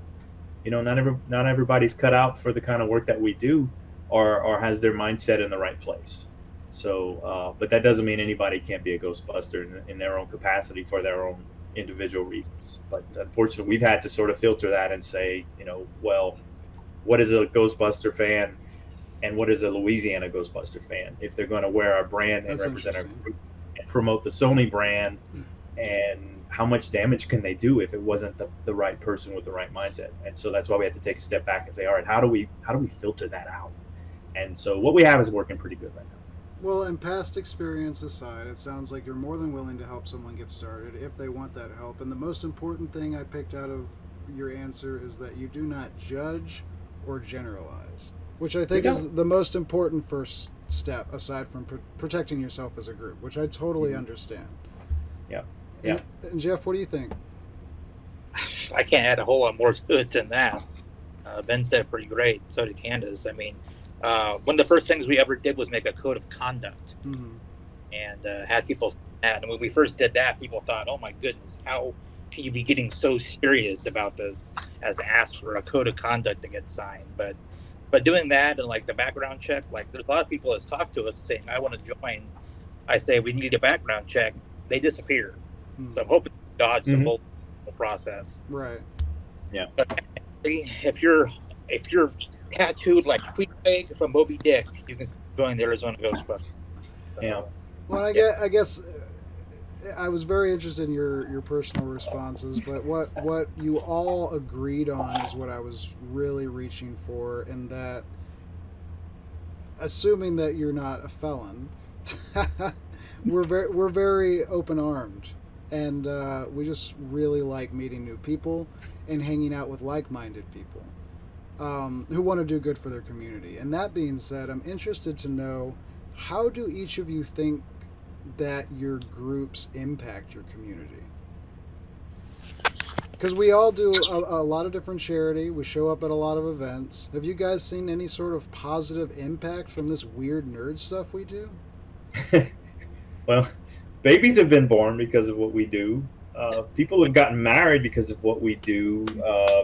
you know, not every, not everybody's cut out for the kind of work that we do, or, or has their mindset in the right place. So, uh, but that doesn't mean anybody can't be a Ghostbuster in, in their own capacity for their own individual reasons. But unfortunately, we've had to sort of filter that and say, you know, well, what is a Ghostbuster fan and what is a Louisiana Ghostbuster fan? If they're going to wear our brand and That's represent our group and promote the Sony brand, and how much damage can they do if it wasn't the, the right person with the right mindset? And so that's why we had to take a step back and say, all right, how do we how do we filter that out? And so what we have is working pretty good right now. Well, and past experience aside, it sounds like you're more than willing to help someone get started if they want that help. And the most important thing I picked out of your answer is that you do not judge or generalize, which I think is the most important first step, aside from pr- protecting yourself as a group, which I totally mm-hmm. understand. Yeah. Yeah. And, and Jeff, what do you think? I can't add a whole lot more to it than that. Uh, Ben said pretty great. So did Candace. I mean, Uh, one of the first things we ever did was make a code of conduct, mm-hmm. and uh, had people that. And when we first did that, people thought, "Oh my goodness, how can you be getting so serious about this?" As to ask for a code of conduct to get signed. But, but doing that and like the background check, like there's a lot of people that's talked to us saying, "I want to join." I say, "We need a background check." They disappear. Mm-hmm. So I'm hoping to dodge mm-hmm. the whole process. Right. Yeah. But if you're if you're tattooed like Queequeg from Moby Dick, you can join the Arizona Ghostbusters. Yeah. Well, I guess, I guess I was very interested in your, your personal responses, but what, what you all agreed on is what I was really reaching for, in that, assuming that you're not a felon, we're very, we're very open-armed, and uh, we just really like meeting new people and hanging out with like-minded people. Um, who want to do good for their community. And that being said, I'm interested to know, how do each of you think that your groups impact your community? Because we all do a, a lot of different charity. We show up at a lot of events. Have you guys seen any sort of positive impact from this weird nerd stuff we do? Well, babies have been born because of what we do. Uh, people have gotten married because of what we do. Uh,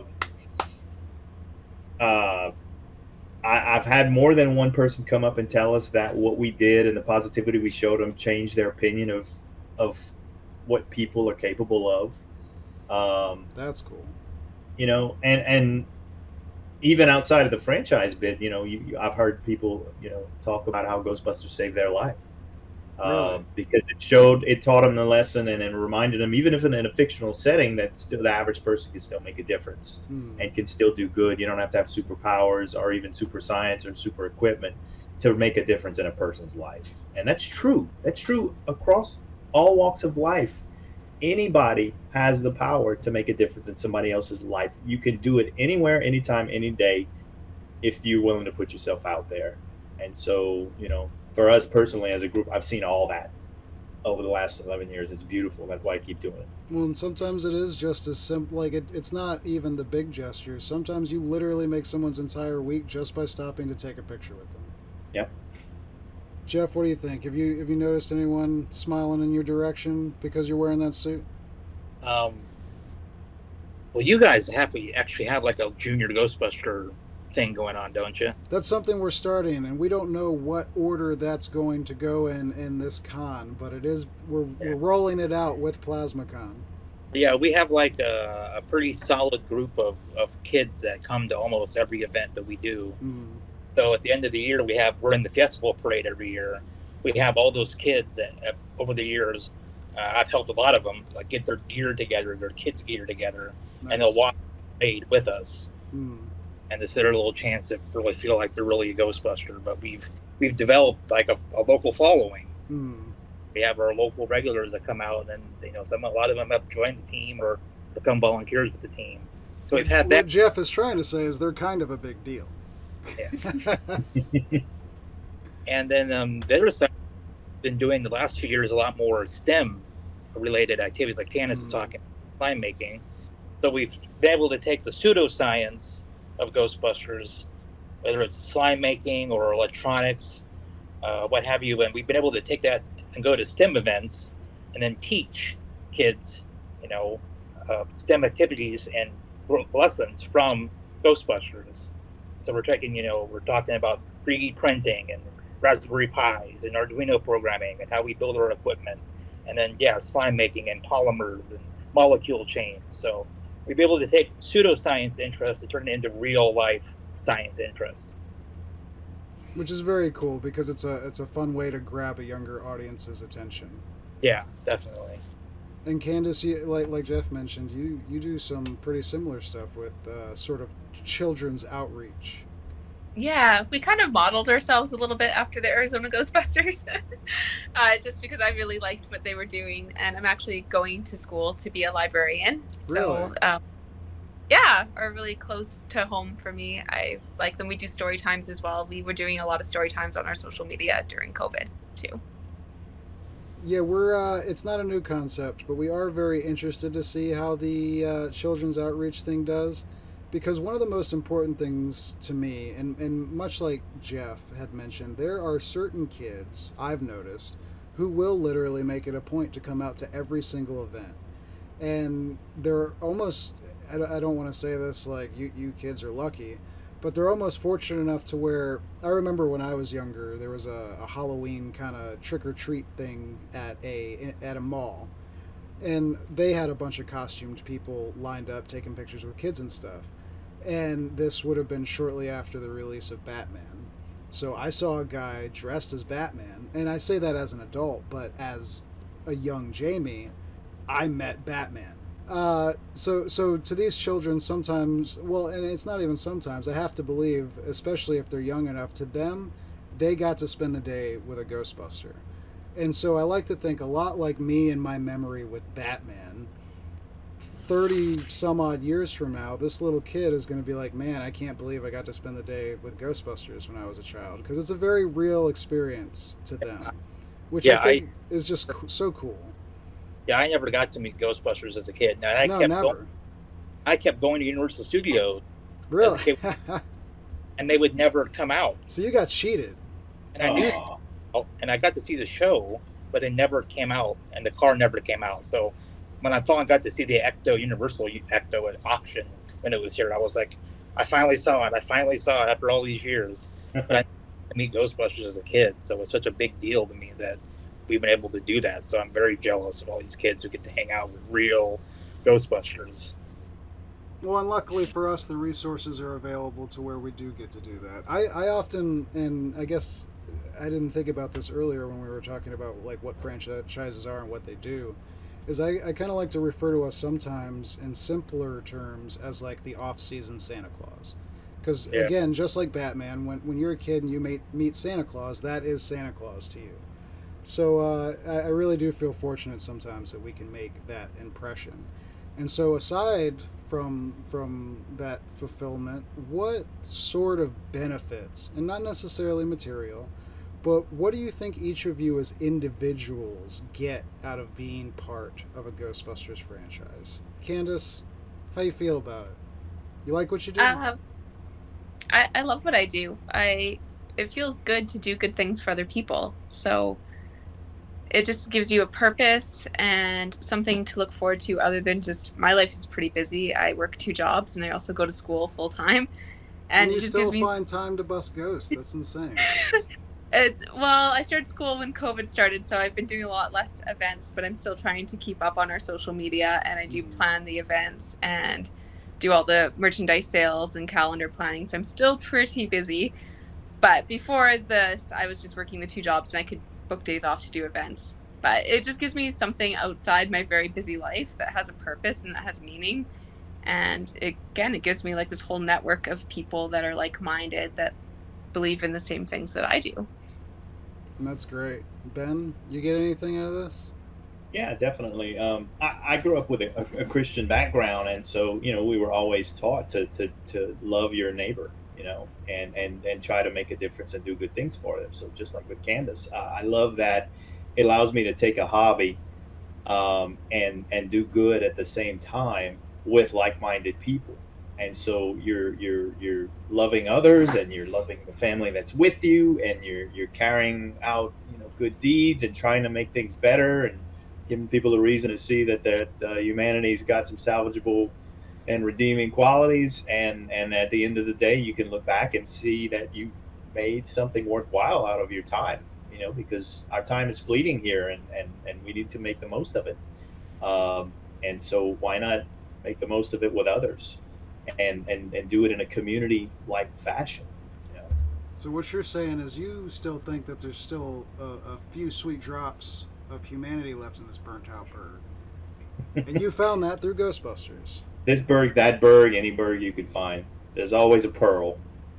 Uh, I, I've had more than one person come up and tell us that what we did and the positivity we showed them changed their opinion of of what people are capable of. Um, That's cool. You know, and and even outside of the franchise bit, you know, you, you, I've heard people, you know, talk about how Ghostbusters saved their life. Really? Uh, because it showed, it taught them the lesson, and it reminded them, even if in, in a fictional setting, that still the average person can still make a difference hmm. and can still do good. You don't have to have superpowers or even super science or super equipment to make a difference in a person's life. And that's true. That's true across all walks of life. Anybody has the power to make a difference in somebody else's life. You can do it anywhere, anytime, any day, if you're willing to put yourself out there. And so, you know, for us personally as a group, I've seen all that over the last eleven years. It's beautiful. That's why I keep doing it. Well, and sometimes it is just as simple. Like, it, it's not even the big gestures. Sometimes you literally make someone's entire week just by stopping to take a picture with them. Yep. Jeff, what do you think? Have you have you noticed anyone smiling in your direction because you're wearing that suit? Um. Well, you guys have actually have like a junior Ghostbuster thing going on, don't you? That's something we're starting, and we don't know what order that's going to go in in this con, but it is we're Yeah. we're rolling it out with PlasmaCon. Yeah, we have like a, a pretty solid group of, of kids that come to almost every event that we do. Mm. So at the end of the year, we have we're in the festival parade every year. We have all those kids that have, over the years, uh, I've helped a lot of them like get their gear together, their kids' gear together, Nice. and they'll walk the parade with us. Mm. And this is their little chance to really feel like they're really a Ghostbuster. But we've we've developed like a, a local following. Mm. We have our local regulars that come out, and you know, some a lot of them have joined the team or become volunteers with the team. So we've had What that. Jeff is trying to say is they're kind of a big deal. Yeah. And then um, the other side, I've been doing the last few years a lot more STEM related activities, like Candace is Mhm. talking, slime making. So we've been able to take the pseudoscience of Ghostbusters, whether it's slime making or electronics, uh, what have you, and we've been able to take that and go to STEM events and then teach kids, you know, uh, STEM activities and lessons from Ghostbusters. So we're taking, you know, we're talking about three D printing and Raspberry Pis and Arduino programming and how we build our equipment, and then yeah, slime making and polymers and molecule chains. So we'd be able to take pseudoscience interest and turn it into real life science interest. Which is very cool because it's a it's a fun way to grab a younger audience's attention. Yeah, definitely. And Candace, you, like like Jeff mentioned, you you do some pretty similar stuff with uh, sort of children's outreach. Yeah, we kind of modeled ourselves a little bit after the Arizona Ghostbusters, uh, just because I really liked what they were doing, and I'm actually going to school to be a librarian. So, Really? um, yeah, are really close to home for me. I like them. We do story times as well. We were doing a lot of story times on our social media during COVID too. Yeah, we're. Uh, it's not a new concept, but we are very interested to see how the uh, children's outreach thing does. Because one of the most important things to me, and, and much like Jeff had mentioned, there are certain kids, I've noticed, who will literally make it a point to come out to every single event. And they're almost, I don't, I don't want to say this like you, you kids are lucky, but they're almost fortunate enough to where, I remember when I was younger, there was a, a Halloween kind of trick-or-treat thing at a at a mall. And they had a bunch of costumed people lined up taking pictures with kids and stuff. And this would have been shortly after the release of Batman. So I saw a guy dressed as Batman, and I say that as an adult, but as a young Jamie, I met Batman. Uh, so, so to these children, sometimes, well, and it's not even sometimes, I have to believe, especially if they're young enough, to them, they got to spend the day with a Ghostbuster. And so I like to think a lot like me and my memory with Batman. thirty some odd years from now, this little kid is going to be like, man, I can't believe I got to spend the day with Ghostbusters when I was a child. Because it's a very real experience to them, which Yeah, I think I, is just co- so cool. Yeah, I never got to meet Ghostbusters as a kid. And I No, kept never. Going, I kept going to Universal Studios, Really? as a kid, and they would never come out. So you got cheated. And I knew, Oh. and I got to see the show, but they never came out, and the car never came out. So when I finally got to see the Ecto Universal Ecto at auction when it was here, I was like, I finally saw it. I finally saw it after all these years. But I didn't meet Ghostbusters as a kid, so it's such a big deal to me that we've been able to do that. So I'm very jealous of all these kids who get to hang out with real Ghostbusters. Well, and luckily for us, the resources are available to where we do get to do that. I, I often, and I guess I didn't think about this earlier when we were talking about like what franchises are and what they do, is I, I kind of like to refer to us sometimes in simpler terms as like the off-season Santa Claus. Because Yeah. again, just like Batman, when, when you're a kid and you meet, meet Santa Claus, that is Santa Claus to you. So uh, I, I really do feel fortunate sometimes that we can make that impression. And so aside from from that fulfillment, what sort of benefits, and not necessarily material, but what do you think each of you as individuals get out of being part of a Ghostbusters franchise? Candace, how you feel about it? You like what you do? Um, I, I love what I do. I it feels good to do good things for other people. So it just gives you a purpose and something to look forward to other than just, my life is pretty busy. I work two jobs and I also go to school full time. And, and you it just still gives me find time to bust ghosts. That's insane. It's well, I started school when COVID started, so I've been doing a lot less events, but I'm still trying to keep up on our social media, and I do Mhm. plan the events and do all the merchandise sales and calendar planning. So I'm still pretty busy. But before this, I was just working the two jobs, and I could book days off to do events. But it just gives me something outside my very busy life that has a purpose and that has meaning. And it, again, it gives me like this whole network of people that are like-minded, that believe in the same things that I do. And that's great. Ben, you get anything out of this? Yeah, definitely. Um, I, I grew up with a, a, a Christian background, and so you know we were always taught to, to, to love your neighbor, you know, and, and, and try to make a difference and do good things for them. So just like with Candace, uh, I love that it allows me to take a hobby um, and and do good at the same time with like-minded people. And so you're you're you're loving others, and you're loving the family that's with you, and you're you're carrying out you know good deeds and trying to make things better, and giving people a reason to see that that uh, humanity's got some salvageable and redeeming qualities. And and at the end of the day, you can look back and see that you made something worthwhile out of your time. You know, because our time is fleeting here, and and and we need to make the most of it. Um, and so why not make the most of it with others? And, and, and do it in a community-like fashion. You know? So what you're saying is you still think that there's still a, a few sweet drops of humanity left in this burnt-out berg. And you found that through Ghostbusters. This berg, that berg, any berg you could find. There's always a pearl.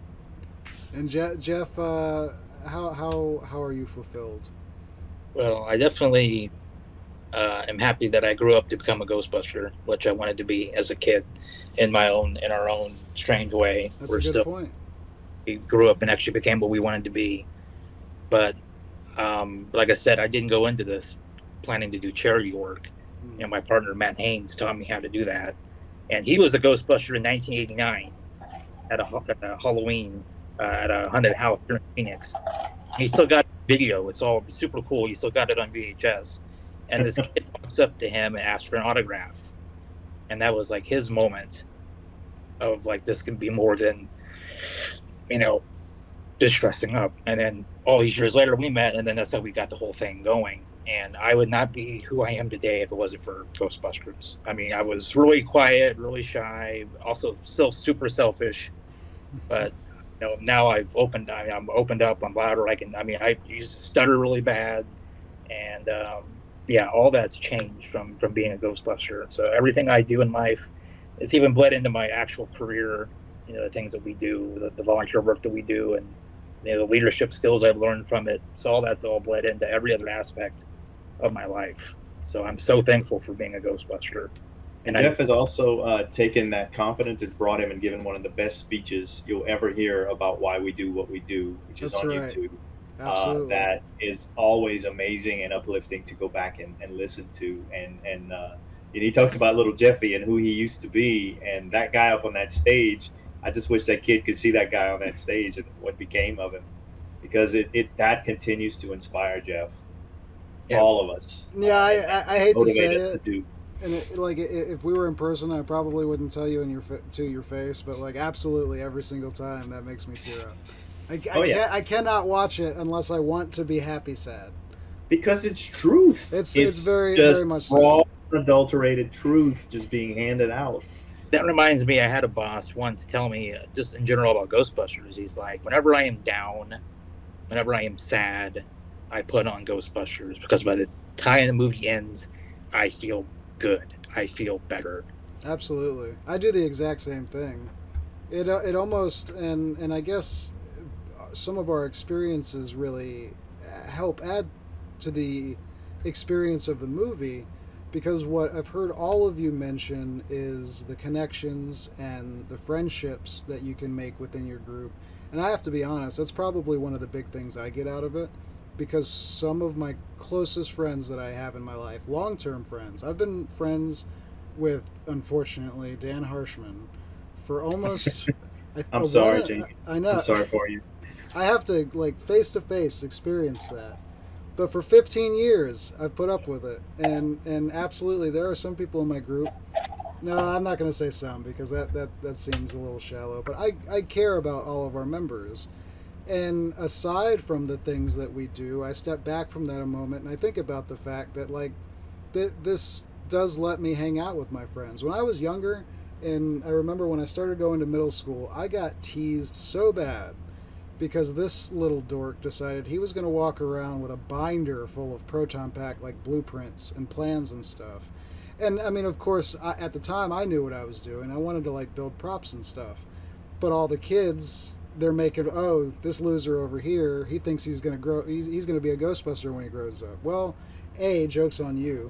And Je- Jeff, uh, how, how, how are you fulfilled? Well, I definitely uh, am happy that I grew up to become a Ghostbuster, which I wanted to be as a kid. In my own, in our own strange way. That's We're a good still, point. We grew up and actually became what we wanted to be. But um, like I said, I didn't go into this planning to do charity work. Mm. You know, my partner Matt Haynes taught me how to do that, and he was a Ghostbuster in nineteen eighty-nine at a, at a Halloween uh, at a haunted house here in Phoenix. He still got video. It's all super cool. He still got it on V H S. And this kid walks up to him and asks for an autograph. And that was like his moment of like, this can be more than, you know, just dressing up. And then all these years later we met, and then that's how we got the whole thing going. And I would not be who I am today if it wasn't for Ghostbusters. I mean, I was really quiet, really shy, also still super selfish. But you know, now I've opened, I mean, I'm opened up, I'm louder. I can, I mean, I used to stutter really bad. And, um, yeah, all that's changed from, from being a Ghostbuster. So everything I do in life, it's even bled into my actual career, you know, the things that we do, the, the volunteer work that we do, and you know, the leadership skills I've learned from it. So all that's all bled into every other aspect of my life. So I'm so thankful for being a Ghostbuster. And Jeff I, has also uh, taken that confidence, has brought him and given one of the best speeches you'll ever hear about why we do what we do, which is on right. YouTube. Uh, that is always amazing and uplifting to go back and, and listen to. And and, uh, and he talks about little Jeffy and who he used to be, and that guy up on that stage. I just wish that kid could see that guy on that stage and what became of him, because it, it that continues to inspire Jeff, yeah. all of us. Yeah, I, I, I hate to say it. To do. And it, like, if we were in person, I probably wouldn't tell you in your to your face, but like, absolutely, every single time that makes me tear up. I, I, oh, yeah. can't, I cannot watch it unless I want to be happy sad. Because it's truth. It's it's, it's very just very much raw, so. Unadulterated truth just being handed out. That reminds me, I had a boss once tell me, uh, just in general about Ghostbusters, he's like, whenever I am down, whenever I am sad, I put on Ghostbusters, because by the time the movie ends, I feel good. I feel better. Absolutely. I do the exact same thing. It uh, it almost, and and I guess some of our experiences really help add to the experience of the movie, because what I've heard all of you mention is the connections and the friendships that you can make within your group. And I have to be honest, that's probably one of the big things I get out of it, because some of my closest friends that I have in my life, long-term friends, I've been friends with, unfortunately, Dan Harshman for almost I, I'm a sorry, one, Jamie. I know. I'm sorry for you. I have to, like, face-to-face experience that. But for fifteen years, I've put up with it. And and absolutely, there are some people in my group No, I'm not going to say some because that, that, that seems a little shallow. But I, I care about all of our members. And aside from the things that we do, I step back from that a moment and I think about the fact that, like, th- this does let me hang out with my friends. When I was younger, and I remember when I started going to middle school, I got teased so bad because this little dork decided he was going to walk around with a binder full of proton pack, like, blueprints and plans and stuff. And, I mean, of course, I, at the time, I knew what I was doing. I wanted to, like, build props and stuff. But all the kids, they're making, oh, this loser over here, he thinks he's going to grow, he's, he's going to be a Ghostbuster when he grows up. Well, A, joke's on you.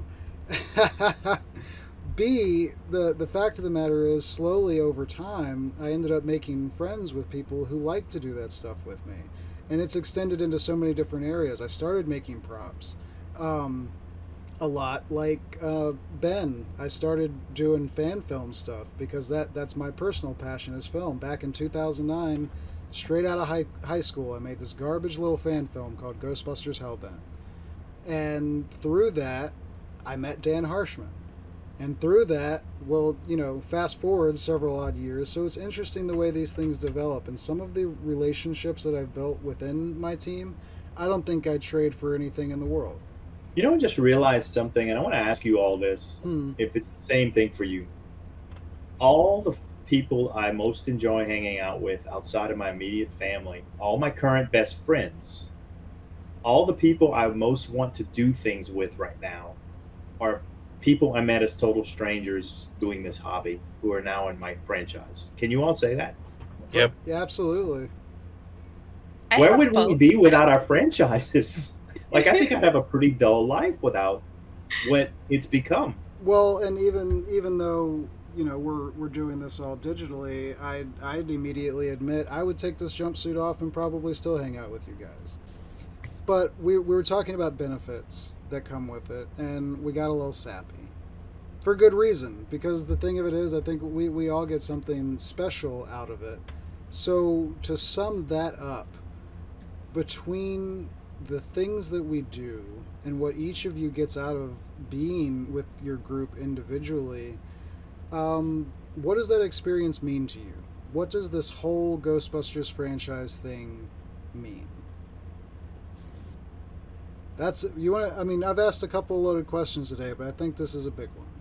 B, the, the fact of the matter is, slowly over time, I ended up making friends with people who like to do that stuff with me. And it's extended into so many different areas. I started making props. Um... a lot like uh, Ben. I started doing fan film stuff because that, that's my personal passion is film. Back in two thousand nine, straight out of high, high school, I made this garbage little fan film called Ghostbusters Hellbent. And through that, I met Dan Harshman. And through that, well, you know, fast forward several odd years, so it's interesting the way these things develop. And some of the relationships that I've built within my team, I don't think I'd trade for anything in the world. You know, I just realized something, and I want to ask you all this, Hmm. if it's the same thing for you. All the f- people I most enjoy hanging out with outside of my immediate family, all my current best friends, all the people I most want to do things with right now are people I met as total strangers doing this hobby who are now in my franchise. Can you all say that? Yep. Yeah, absolutely. I Where have would we both. be without our franchises? Like, I think I'd have a pretty dull life without what it's become. Well, and even even though, you know, we're we're doing this all digitally, I'd, I'd immediately admit I would take this jumpsuit off and probably still hang out with you guys. But we, we were talking about benefits that come with it, and we got a little sappy. For good reason, because the thing of it is, I think we, we all get something special out of it. So to sum that up, between the things that we do and what each of you gets out of being with your group individually, um, what does that experience mean to you? What does this whole Ghostbusters franchise thing mean? That's you want. I mean, I've asked a couple loaded questions today, but I think this is a big one.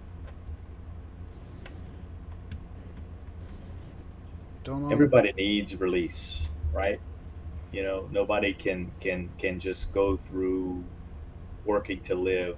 Don't know. Everybody needs release, right? You know, nobody can can can just go through working to live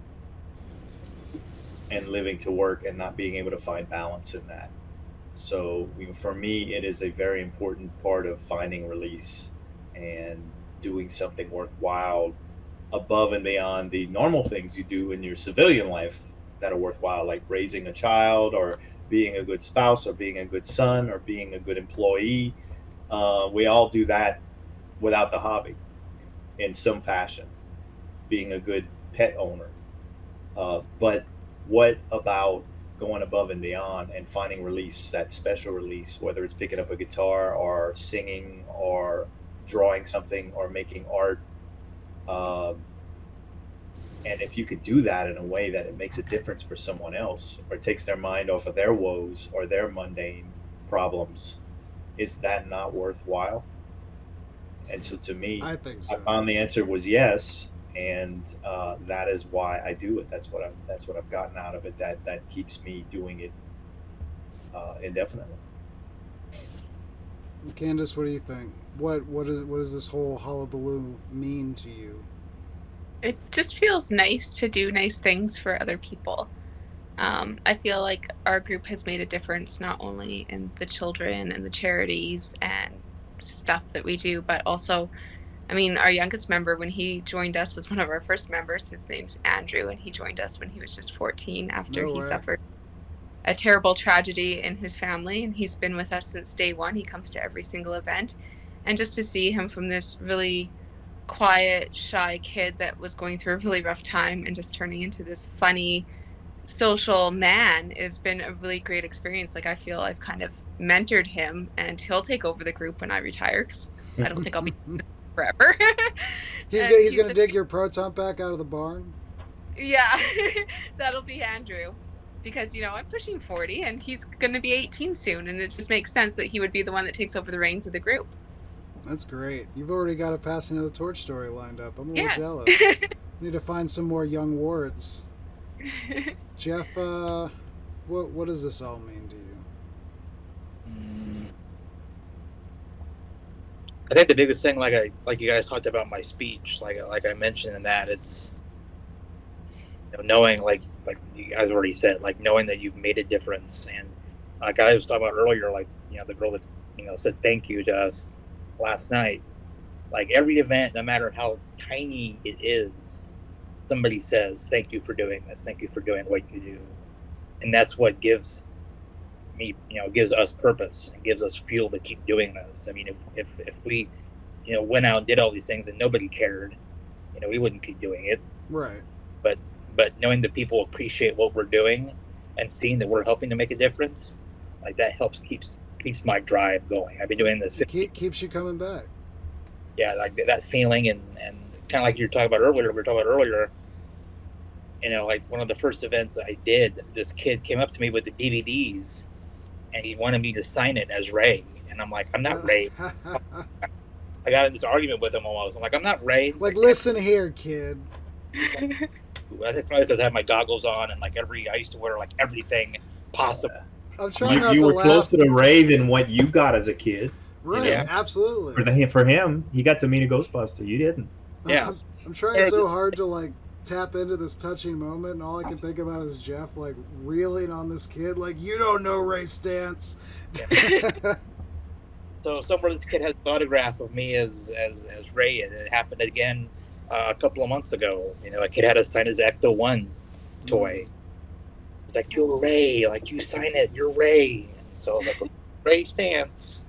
and living to work and not being able to find balance in that. So you know, for me, it is a very important part of finding release and doing something worthwhile above and beyond the normal things you do in your civilian life that are worthwhile, like raising a child or being a good spouse or being a good son or being a good employee. Uh, we all do that without the hobby in some fashion, being a good pet owner. Uh, but what about going above and beyond and finding release, that special release, whether it's picking up a guitar or singing or drawing something or making art? Uh, and if you could do that in a way that it makes a difference for someone else or takes their mind off of their woes or their mundane problems, is that not worthwhile? And so to me, I think so. I found the answer was yes, and uh, that is why I do it. That's what I'm. That's what I've gotten out of it. That that keeps me doing it uh, indefinitely. Candace, what do you think? What what is what does this whole hullabaloo mean to you? It just feels nice to do nice things for other people. Um, I feel like our group has made a difference not only in the children and the charities and stuff that we do, but also, I mean, our youngest member, when he joined us, was one of our first members. His name's Andrew, and he joined us when he was just fourteen after No he way. suffered a terrible tragedy in his family, and he's been with us since day one. He comes to every single event, and just to see him from this really quiet, shy kid that was going through a really rough time and just turning into this funny social man has been a really great experience. Like, I feel I've kind of mentored him, and he'll take over the group when I retire, because I don't think I'll be forever. He's And gonna, he's he's gonna the- dig your proton pack out of the barn. Yeah, that'll be Andrew. because, you know, I'm pushing forty and he's going to be eighteen soon, and it just makes sense that he would be the one that takes over the reins of the group. That's great. You've already got a passing of the torch story lined up. I'm a little Yeah. jealous. Need to find some more young wards. Jeff, uh, what what does this all mean to you? I think the biggest thing, like I like you guys talked about my speech, like like I mentioned in that, it's you know, knowing like like you guys already said, like knowing that you've made a difference, and like I was talking about earlier, like you know the girl that you know said thank you to us last night. Like every event, no matter how tiny it is, somebody says thank you for doing this, thank you for doing what you do, and that's what gives me, you know, gives us purpose and gives us fuel to keep doing this. I mean, if, if, if we, you know, went out and did all these things and nobody cared, you know, we wouldn't keep doing it. Right. But, but knowing that people appreciate what we're doing and seeing that we're helping to make a difference, like that helps keeps, keeps my drive going. I've been doing this. It keep, keeps you coming back. Yeah. Like that feeling and, and kind of like you were talking about earlier, we were talking about earlier, you know, like one of the first events I did, this kid came up to me with the D V Ds and he wanted me to sign it as Ray. And I'm like, I'm not Ray. I got in this argument with him almost. I'm like, I'm not Ray. Like, like, listen here, kid. I think probably because I have my goggles on and like every, I used to wear like everything possible. I'm trying not you to were laugh. closer to Ray than what you got as a kid. Right, Yeah. absolutely. For the for him, he got to meet a Ghostbuster. You didn't. Yeah. I'm, I'm trying so hard to like tap into this touching moment, and all I can think about is Jeff like reeling on this kid, like, you don't know Ray Stantz. Yeah. So somewhere this kid has an autograph of me as as, as Ray, and it happened again uh, a couple of months ago. You know, a kid had us sign his Ecto One toy. Mm. It's like, you're Ray, like you sign it, you're Ray. And so like Ray Stantz.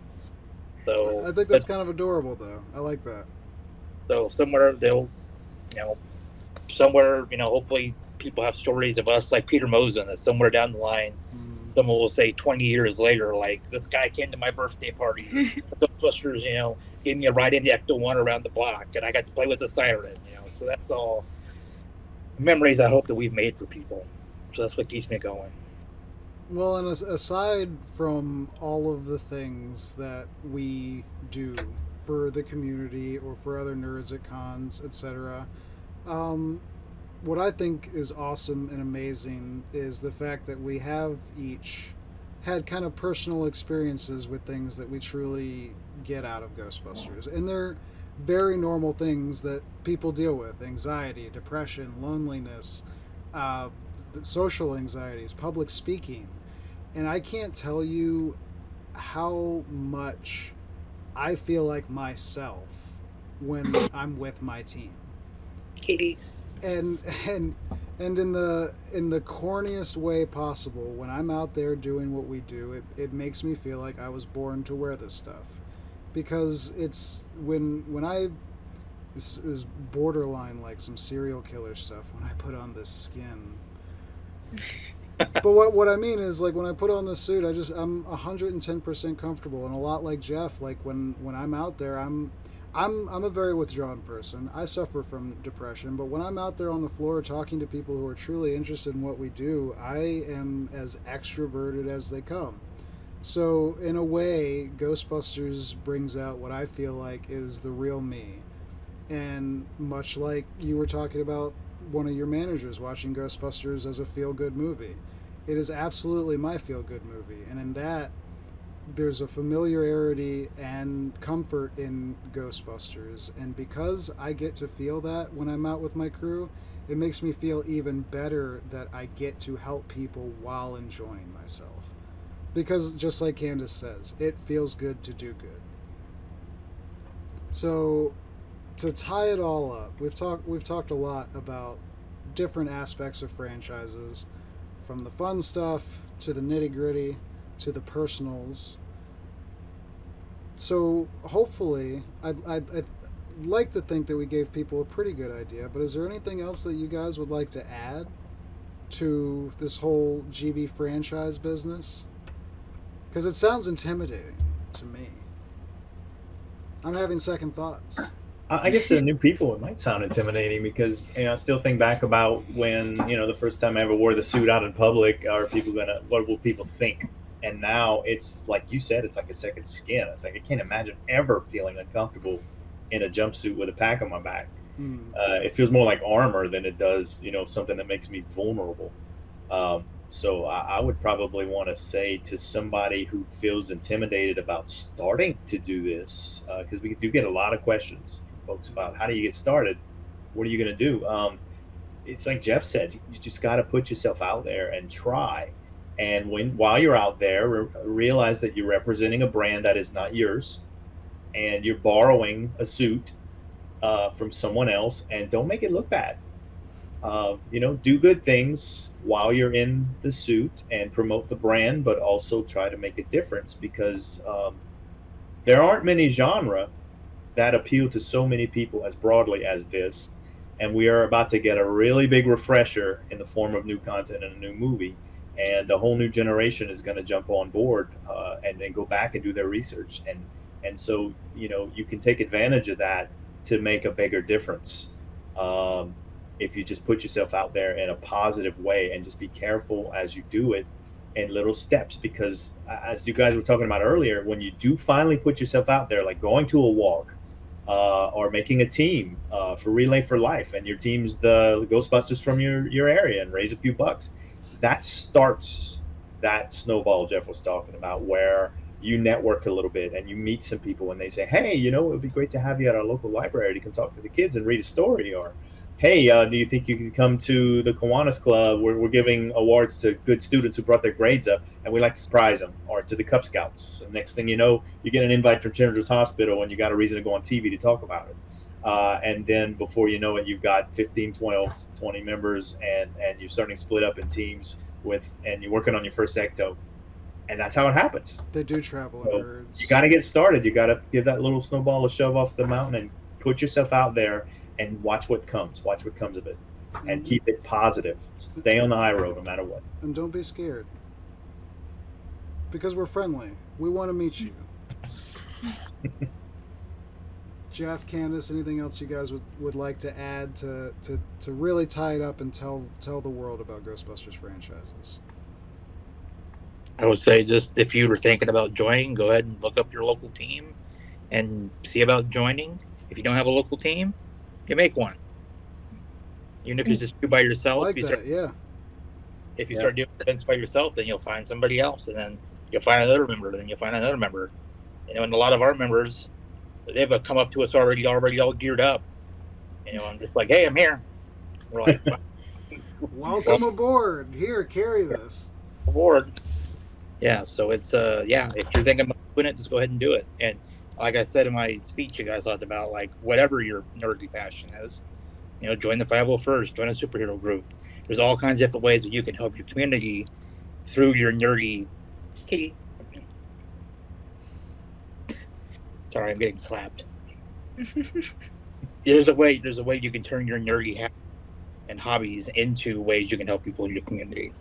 So I think that's but, kind of adorable, though. I like that. So somewhere they'll, you know, somewhere, you know, hopefully people have stories of us like Peter Mosen, that somewhere down the line, mm. someone will say twenty years later, like, this guy came to my birthday party. Ghostbusters, you know, gave me a ride in the Ecto One around the block, and I got to play with the siren, you know. So that's all memories I hope that we've made for people. So that's what keeps me going. Well, and aside from all of the things that we do for the community or for other nerds at cons, et cetera, um, what I think is awesome and amazing is the fact that we have each had kind of personal experiences with things that we truly get out of Ghostbusters. And they're very normal things that people deal with: anxiety, depression, loneliness, uh, social anxieties, public speaking. And I can't tell you how much I feel like myself when I'm with my team. Kitties. And and and in the in the corniest way possible, when I'm out there doing what we do, it, it makes me feel like I was born to wear this stuff. Because it's when when I this is borderline like some serial killer stuff when I put on this skin. But what what I mean is, like, when I put on this suit, I just I'm one hundred ten percent comfortable, and a lot like Jeff, like when when I'm out there, I'm I'm I'm a very withdrawn person. I suffer from depression, but when I'm out there on the floor talking to people who are truly interested in what we do, I am as extroverted as they come. So in a way, Ghostbusters brings out what I feel like is the real me. And much like you were talking about one of your managers watching Ghostbusters as a feel-good movie, it is absolutely my feel-good movie. And in that, there's a familiarity and comfort in Ghostbusters. And because I get to feel that when I'm out with my crew, it makes me feel even better that I get to help people while enjoying myself. Because just like Candace says, it feels good to do good. So to tie it all up, we've talked we've talked a lot about different aspects of franchises, from the fun stuff to the nitty-gritty to the personals. So hopefully, I'd, I'd, I'd like to think that we gave people a pretty good idea, but is there anything else that you guys would like to add to this whole G B franchise business? Because it sounds intimidating to me. I'm having second thoughts. I I guess to new people it might sound intimidating because you know I still think back about when you know the first time I ever wore the suit out in public. Are people gonna? What will people think? And now it's like you said, it's like a second skin. It's like I can't imagine ever feeling uncomfortable in a jumpsuit with a pack on my back. Hmm. Uh, it feels more like armor than it does, you know, something that makes me vulnerable. Um, so I, I would probably want to say to somebody who feels intimidated about starting to do this, because uh, we do get a lot of questions from folks about how do you get started? What are you going to do? Um, it's like Jeff said, you, you just got to put yourself out there and try. And when while you're out there, re- realize that you're representing a brand that is not yours, and you're borrowing a suit uh, from someone else, and don't make it look bad. Uh, you know, do good things while you're in the suit and promote the brand, but also try to make a difference because um, there aren't many genre that appeal to so many people as broadly as this. And we are about to get a really big refresher in the form of new content and a new movie. And the whole new generation is going to jump on board uh, and then go back and do their research. And, and so, you know, you can take advantage of that to make a bigger difference. Um, if you just put yourself out there in a positive way and just be careful as you do it in little steps, because as you guys were talking about earlier, when you do finally put yourself out there, like going to a walk uh, or making a team uh, for Relay for Life, and your team's the Ghostbusters from your, your area and raise a few bucks, that starts that snowball Jeff was talking about, where you network a little bit and you meet some people and they say, hey, you know, it would be great to have you at our local library to come talk to the kids and read a story, or hey, uh, do you think you can come to the Kiwanis Club? We're, we're giving awards to good students who brought their grades up, and we like to surprise them, or to the Cub Scouts. And next thing you know, you get an invite from Children's Hospital, and you got a reason to go on T V to talk about it. Uh, and then before you know it, you've got fifteen, twelve, twenty members, and, and you're starting to split up in teams with, and you're working on your first ecto. And that's how it happens. They do travel So in herds. you got to get started. You got to give that little snowball a shove off the mountain and put yourself out there and watch what comes. Watch what comes of it. And keep it positive. Stay on the high road no matter what. And don't be scared. Because we're friendly. We want to meet you. Jeff, Candace, anything else you guys would, would like to add to, to, to really tie it up and tell tell the world about Ghostbusters franchises? I would say just if you were thinking about joining, go ahead and look up your local team and see about joining. If you don't have a local team, you make one. Even if you just do by yourself, I like you that, start, yeah. if you Yeah. start doing events by yourself, then you'll find somebody else, and then you'll find another member, then you'll find another member. You know, and a lot of our members, they've come up to us already, already all geared up. You know, I'm just like, hey, I'm here. We're like, Welcome aboard. Here, carry this. aboard. Yeah, so it's uh, yeah. If you're thinking about doing it, just go ahead and do it. And like I said in my speech, you guys talked about like whatever your nerdy passion is. You know, join the five oh first, join a superhero group. There's all kinds of different ways that you can help your community through your nerdy. Kitty. Sorry, I'm getting slapped. There's a way. There's a way you can turn your nerdy habits and hobbies into ways you can help people in your community.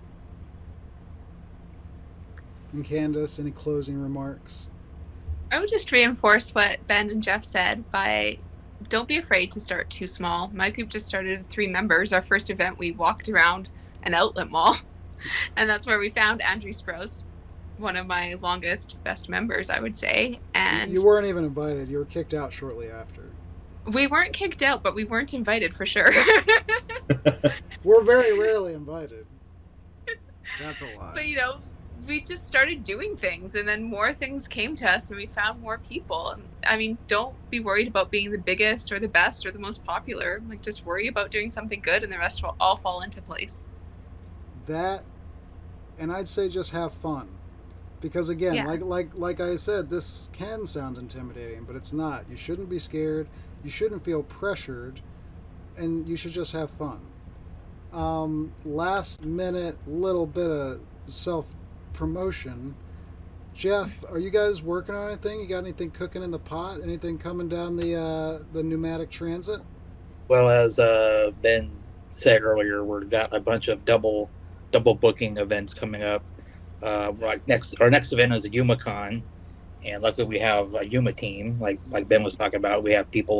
And Candace, any closing remarks? I would just reinforce what Ben and Jeff said by don't be afraid to start too small. My group just started with three members. Our first event, we walked around an outlet mall, and that's where we found Andrew Sprouse, one of my longest, best members, I would say. And You weren't even invited. You were kicked out shortly after. we weren't kicked out, but we weren't invited for sure. We're very rarely invited. That's a lie. But, you know, we just started doing things, and then more things came to us, and we found more people. And I mean, don't be worried about being the biggest or the best or the most popular. Like, just worry about doing something good, and the rest will all fall into place. That, and I'd say just have fun. Because again, Yeah. like like like I said, this can sound intimidating, but it's not. You shouldn't be scared. You shouldn't feel pressured, and you should just have fun. Um, last minute little bit of self promotion. Jeff, are you guys working on anything? You got anything cooking in the pot? Anything coming down the uh, the pneumatic transit? Well, as uh, Ben said earlier, we've got a bunch of double double booking events coming up. Uh, like next, our next event is a YumaCon, and luckily we have a Yuma team. Like like Ben was talking about, we have people in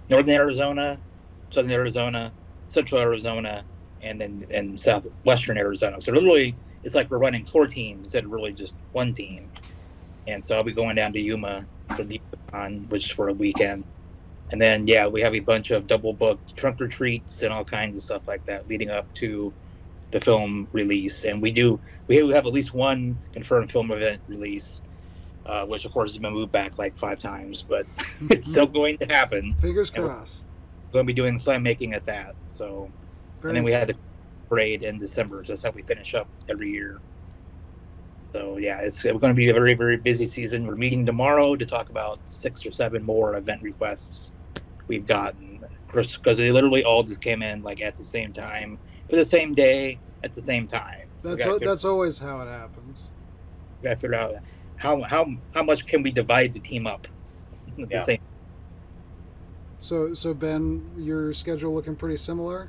Northern Arizona, Southern Arizona, Central Arizona, and then and Southwestern Arizona. So literally, it's like we're running four teams instead of really just one team. And so I'll be going down to Yuma for the con, which is for a weekend. And then, yeah, we have a bunch of double booked trunk retreats and all kinds of stuff like that leading up to the film release. And we do, we have at least one confirmed film event release, uh, which of course has been moved back like five times, but it's still going to happen. Fingers and crossed. We're going to be doing slime making at that. So, Very and then we had the parade in December, just how we finish up every year. So yeah, it's going to be a very, very busy season. We're meeting tomorrow to talk about six or seven more event requests we've gotten, because they literally all just came in like at the same time for the same day at the same time. So that's o- that's always how it happens. We got to figure out how how how much can we divide the team up at the Yeah. same. So so Ben, your schedule looking pretty similar?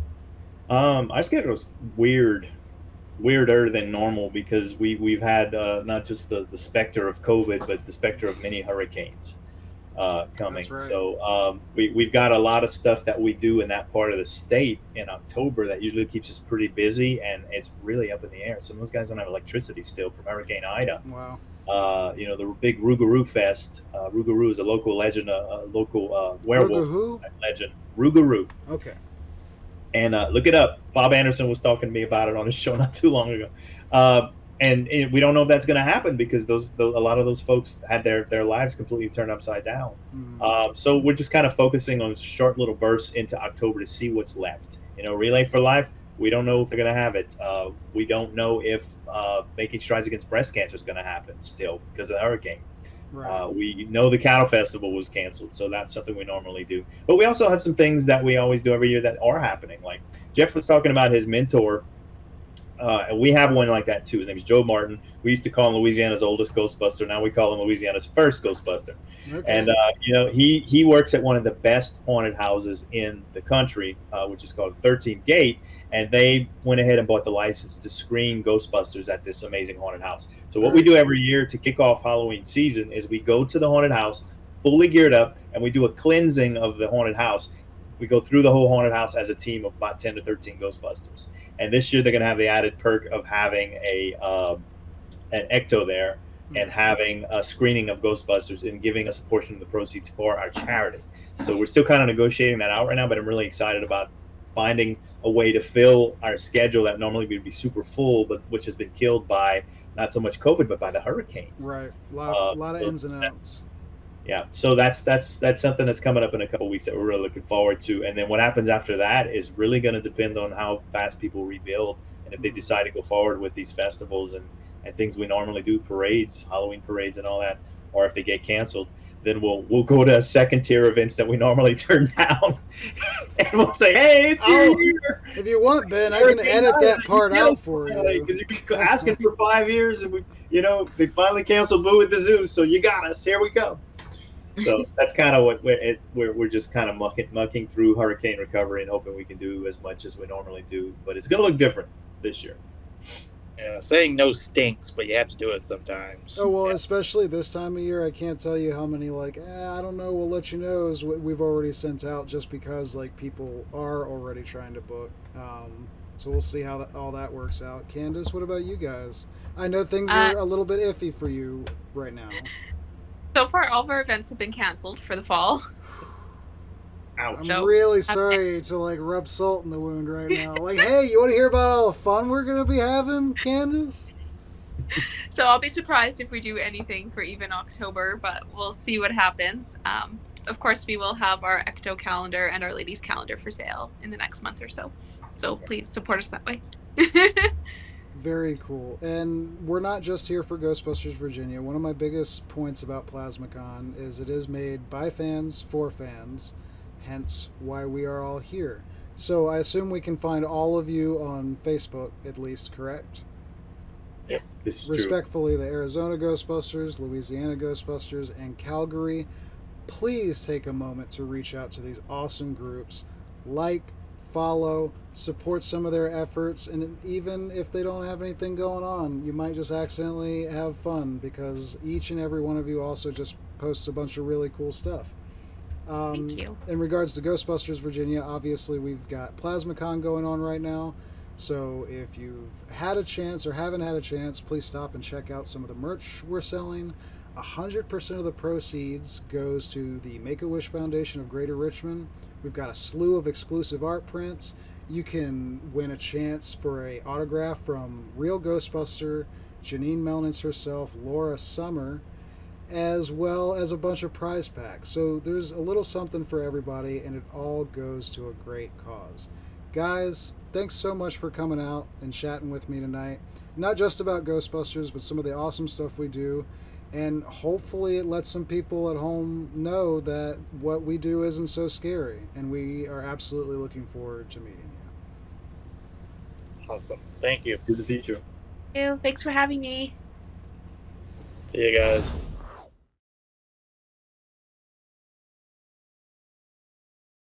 Um, our schedule's weird, weirder than normal because we we've had uh, not just the the specter of COVID, but the specter of many hurricanes uh, coming. That's right. So um, we we've got a lot of stuff that we do in that part of the state in October that usually keeps us pretty busy, and it's really up in the air. Some of those guys don't have electricity still from Hurricane Ida. Wow. Uh, you know, the big Rougarou Fest. Uh, Rougarou is a local legend, a, a local uh, werewolf Rougarou? legend. Rougarou. Okay. And uh, look it up. Bob Anderson was talking to me about it on his show not too long ago. Uh, and, and we don't know if that's going to happen because those, those a lot of those folks had their, their lives completely turned upside down. Mm. Um, so we're just kind of focusing on short little bursts into October to see what's left. You know, Relay for Life, we don't know if they're going to have it. Uh, we don't know if uh, Making Strides Against Breast Cancer is going to happen still because of the hurricane. Right. Uh, we know the Cattle Festival was canceled, so that's something we normally do. But we also have some things that we always do every year that are happening. Like Jeff was talking about his mentor, uh, and we have one like that too. His name is Joe Martin. We used to call him Louisiana's oldest Ghostbuster. Now we call him Louisiana's first Ghostbuster. Okay. And uh, you know, he he works at one of the best haunted houses in the country, uh, which is called thirteenth Gate. And they went ahead and bought the license to screen Ghostbusters at this amazing haunted house. So what we do every year to kick off Halloween season is we go to the haunted house, fully geared up, and we do a cleansing of the haunted house. We go through the whole haunted house as a team of about ten to thirteen Ghostbusters. And this year they're going to have the added perk of having a uh, an ecto there and having a screening of Ghostbusters and giving us a portion of the proceeds for our charity. So we're still kind of negotiating that out right now, but I'm really excited about finding a way to fill our schedule that normally would be super full, but which has been killed by not so much COVID, but by the hurricanes. Right. A lot of, Uh, lot of so ins and outs. Yeah. So that's that's that's something that's coming up in a couple of weeks that we're really looking forward to. And then what happens after that is really going to depend on how fast people rebuild and if they decide to go forward with these festivals and, and things we normally do, parades, Halloween parades and all that, or if they get canceled. Then we'll we'll go to second tier events that we normally turn down, and we'll say, "Hey, it's your Oh, year." If you want, Ben, I can edit that part out for you. Because you've been asking for five years, and we, you know, they finally canceled Boo at the Zoo, so you got us. Here we go. So that's kind of what we're, it, we're we're just kind of mucking mucking through hurricane recovery and hoping we can do as much as we normally do. But it's going to look different this year. Yeah, saying no stinks, but you have to do it sometimes. Oh, well, especially this time of year, I can't tell you how many, like, eh, I don't know, we'll let you know, is what we've already sent out just because, like, people are already trying to book. Um, so we'll see how that, all that works out. Candace, what about you guys? I know things are Uh, a little bit iffy for you right now. So far, all of our events have been canceled for the fall. Ouch. I'm So, really okay. sorry to, like, rub salt in the wound right now. Like, hey, you want to hear about all the fun we're going to be having, Candace? So I'll be surprised if we do anything for even October, but we'll see what happens. Um, of course, we will have our Ecto calendar and our ladies calendar for sale in the next month or so. So please support us that way. Very cool. And we're not just here for Ghostbusters Virginia. One of my biggest points about PlasmaCon is it is made by fans for fans, hence why we are all here. So I assume we can find all of you on Facebook, at least, correct? Yes, this is true. Respectfully, the Arizona Ghostbusters, Louisiana Ghostbusters, and Calgary. Please take a moment to reach out to these awesome groups. Like, follow, support some of their efforts, and even if they don't have anything going on, you might just accidentally have fun because each and every one of you also just posts a bunch of really cool stuff. Um, Thank you. In regards to Ghostbusters Virginia, obviously we've got PlasmaCon going on right now. So if you've had a chance or haven't had a chance, please stop and check out some of the merch we're selling. one hundred percent of the proceeds goes to the Make-A-Wish Foundation of Greater Richmond. We've got a slew of exclusive art prints. You can win a chance for a autograph from Real Ghostbuster, Janine Melnitz herself, Laura Summer, as well as a bunch of prize packs. So there's a little something for everybody, and it all goes to a great cause. Guys, thanks so much for coming out and chatting with me tonight. Not just about Ghostbusters, but some of the awesome stuff we do. And hopefully it lets some people at home know that what we do isn't so scary. And we are absolutely looking forward to meeting you. Awesome. Thank you. To the future. Thank you. Thanks for having me. See you guys.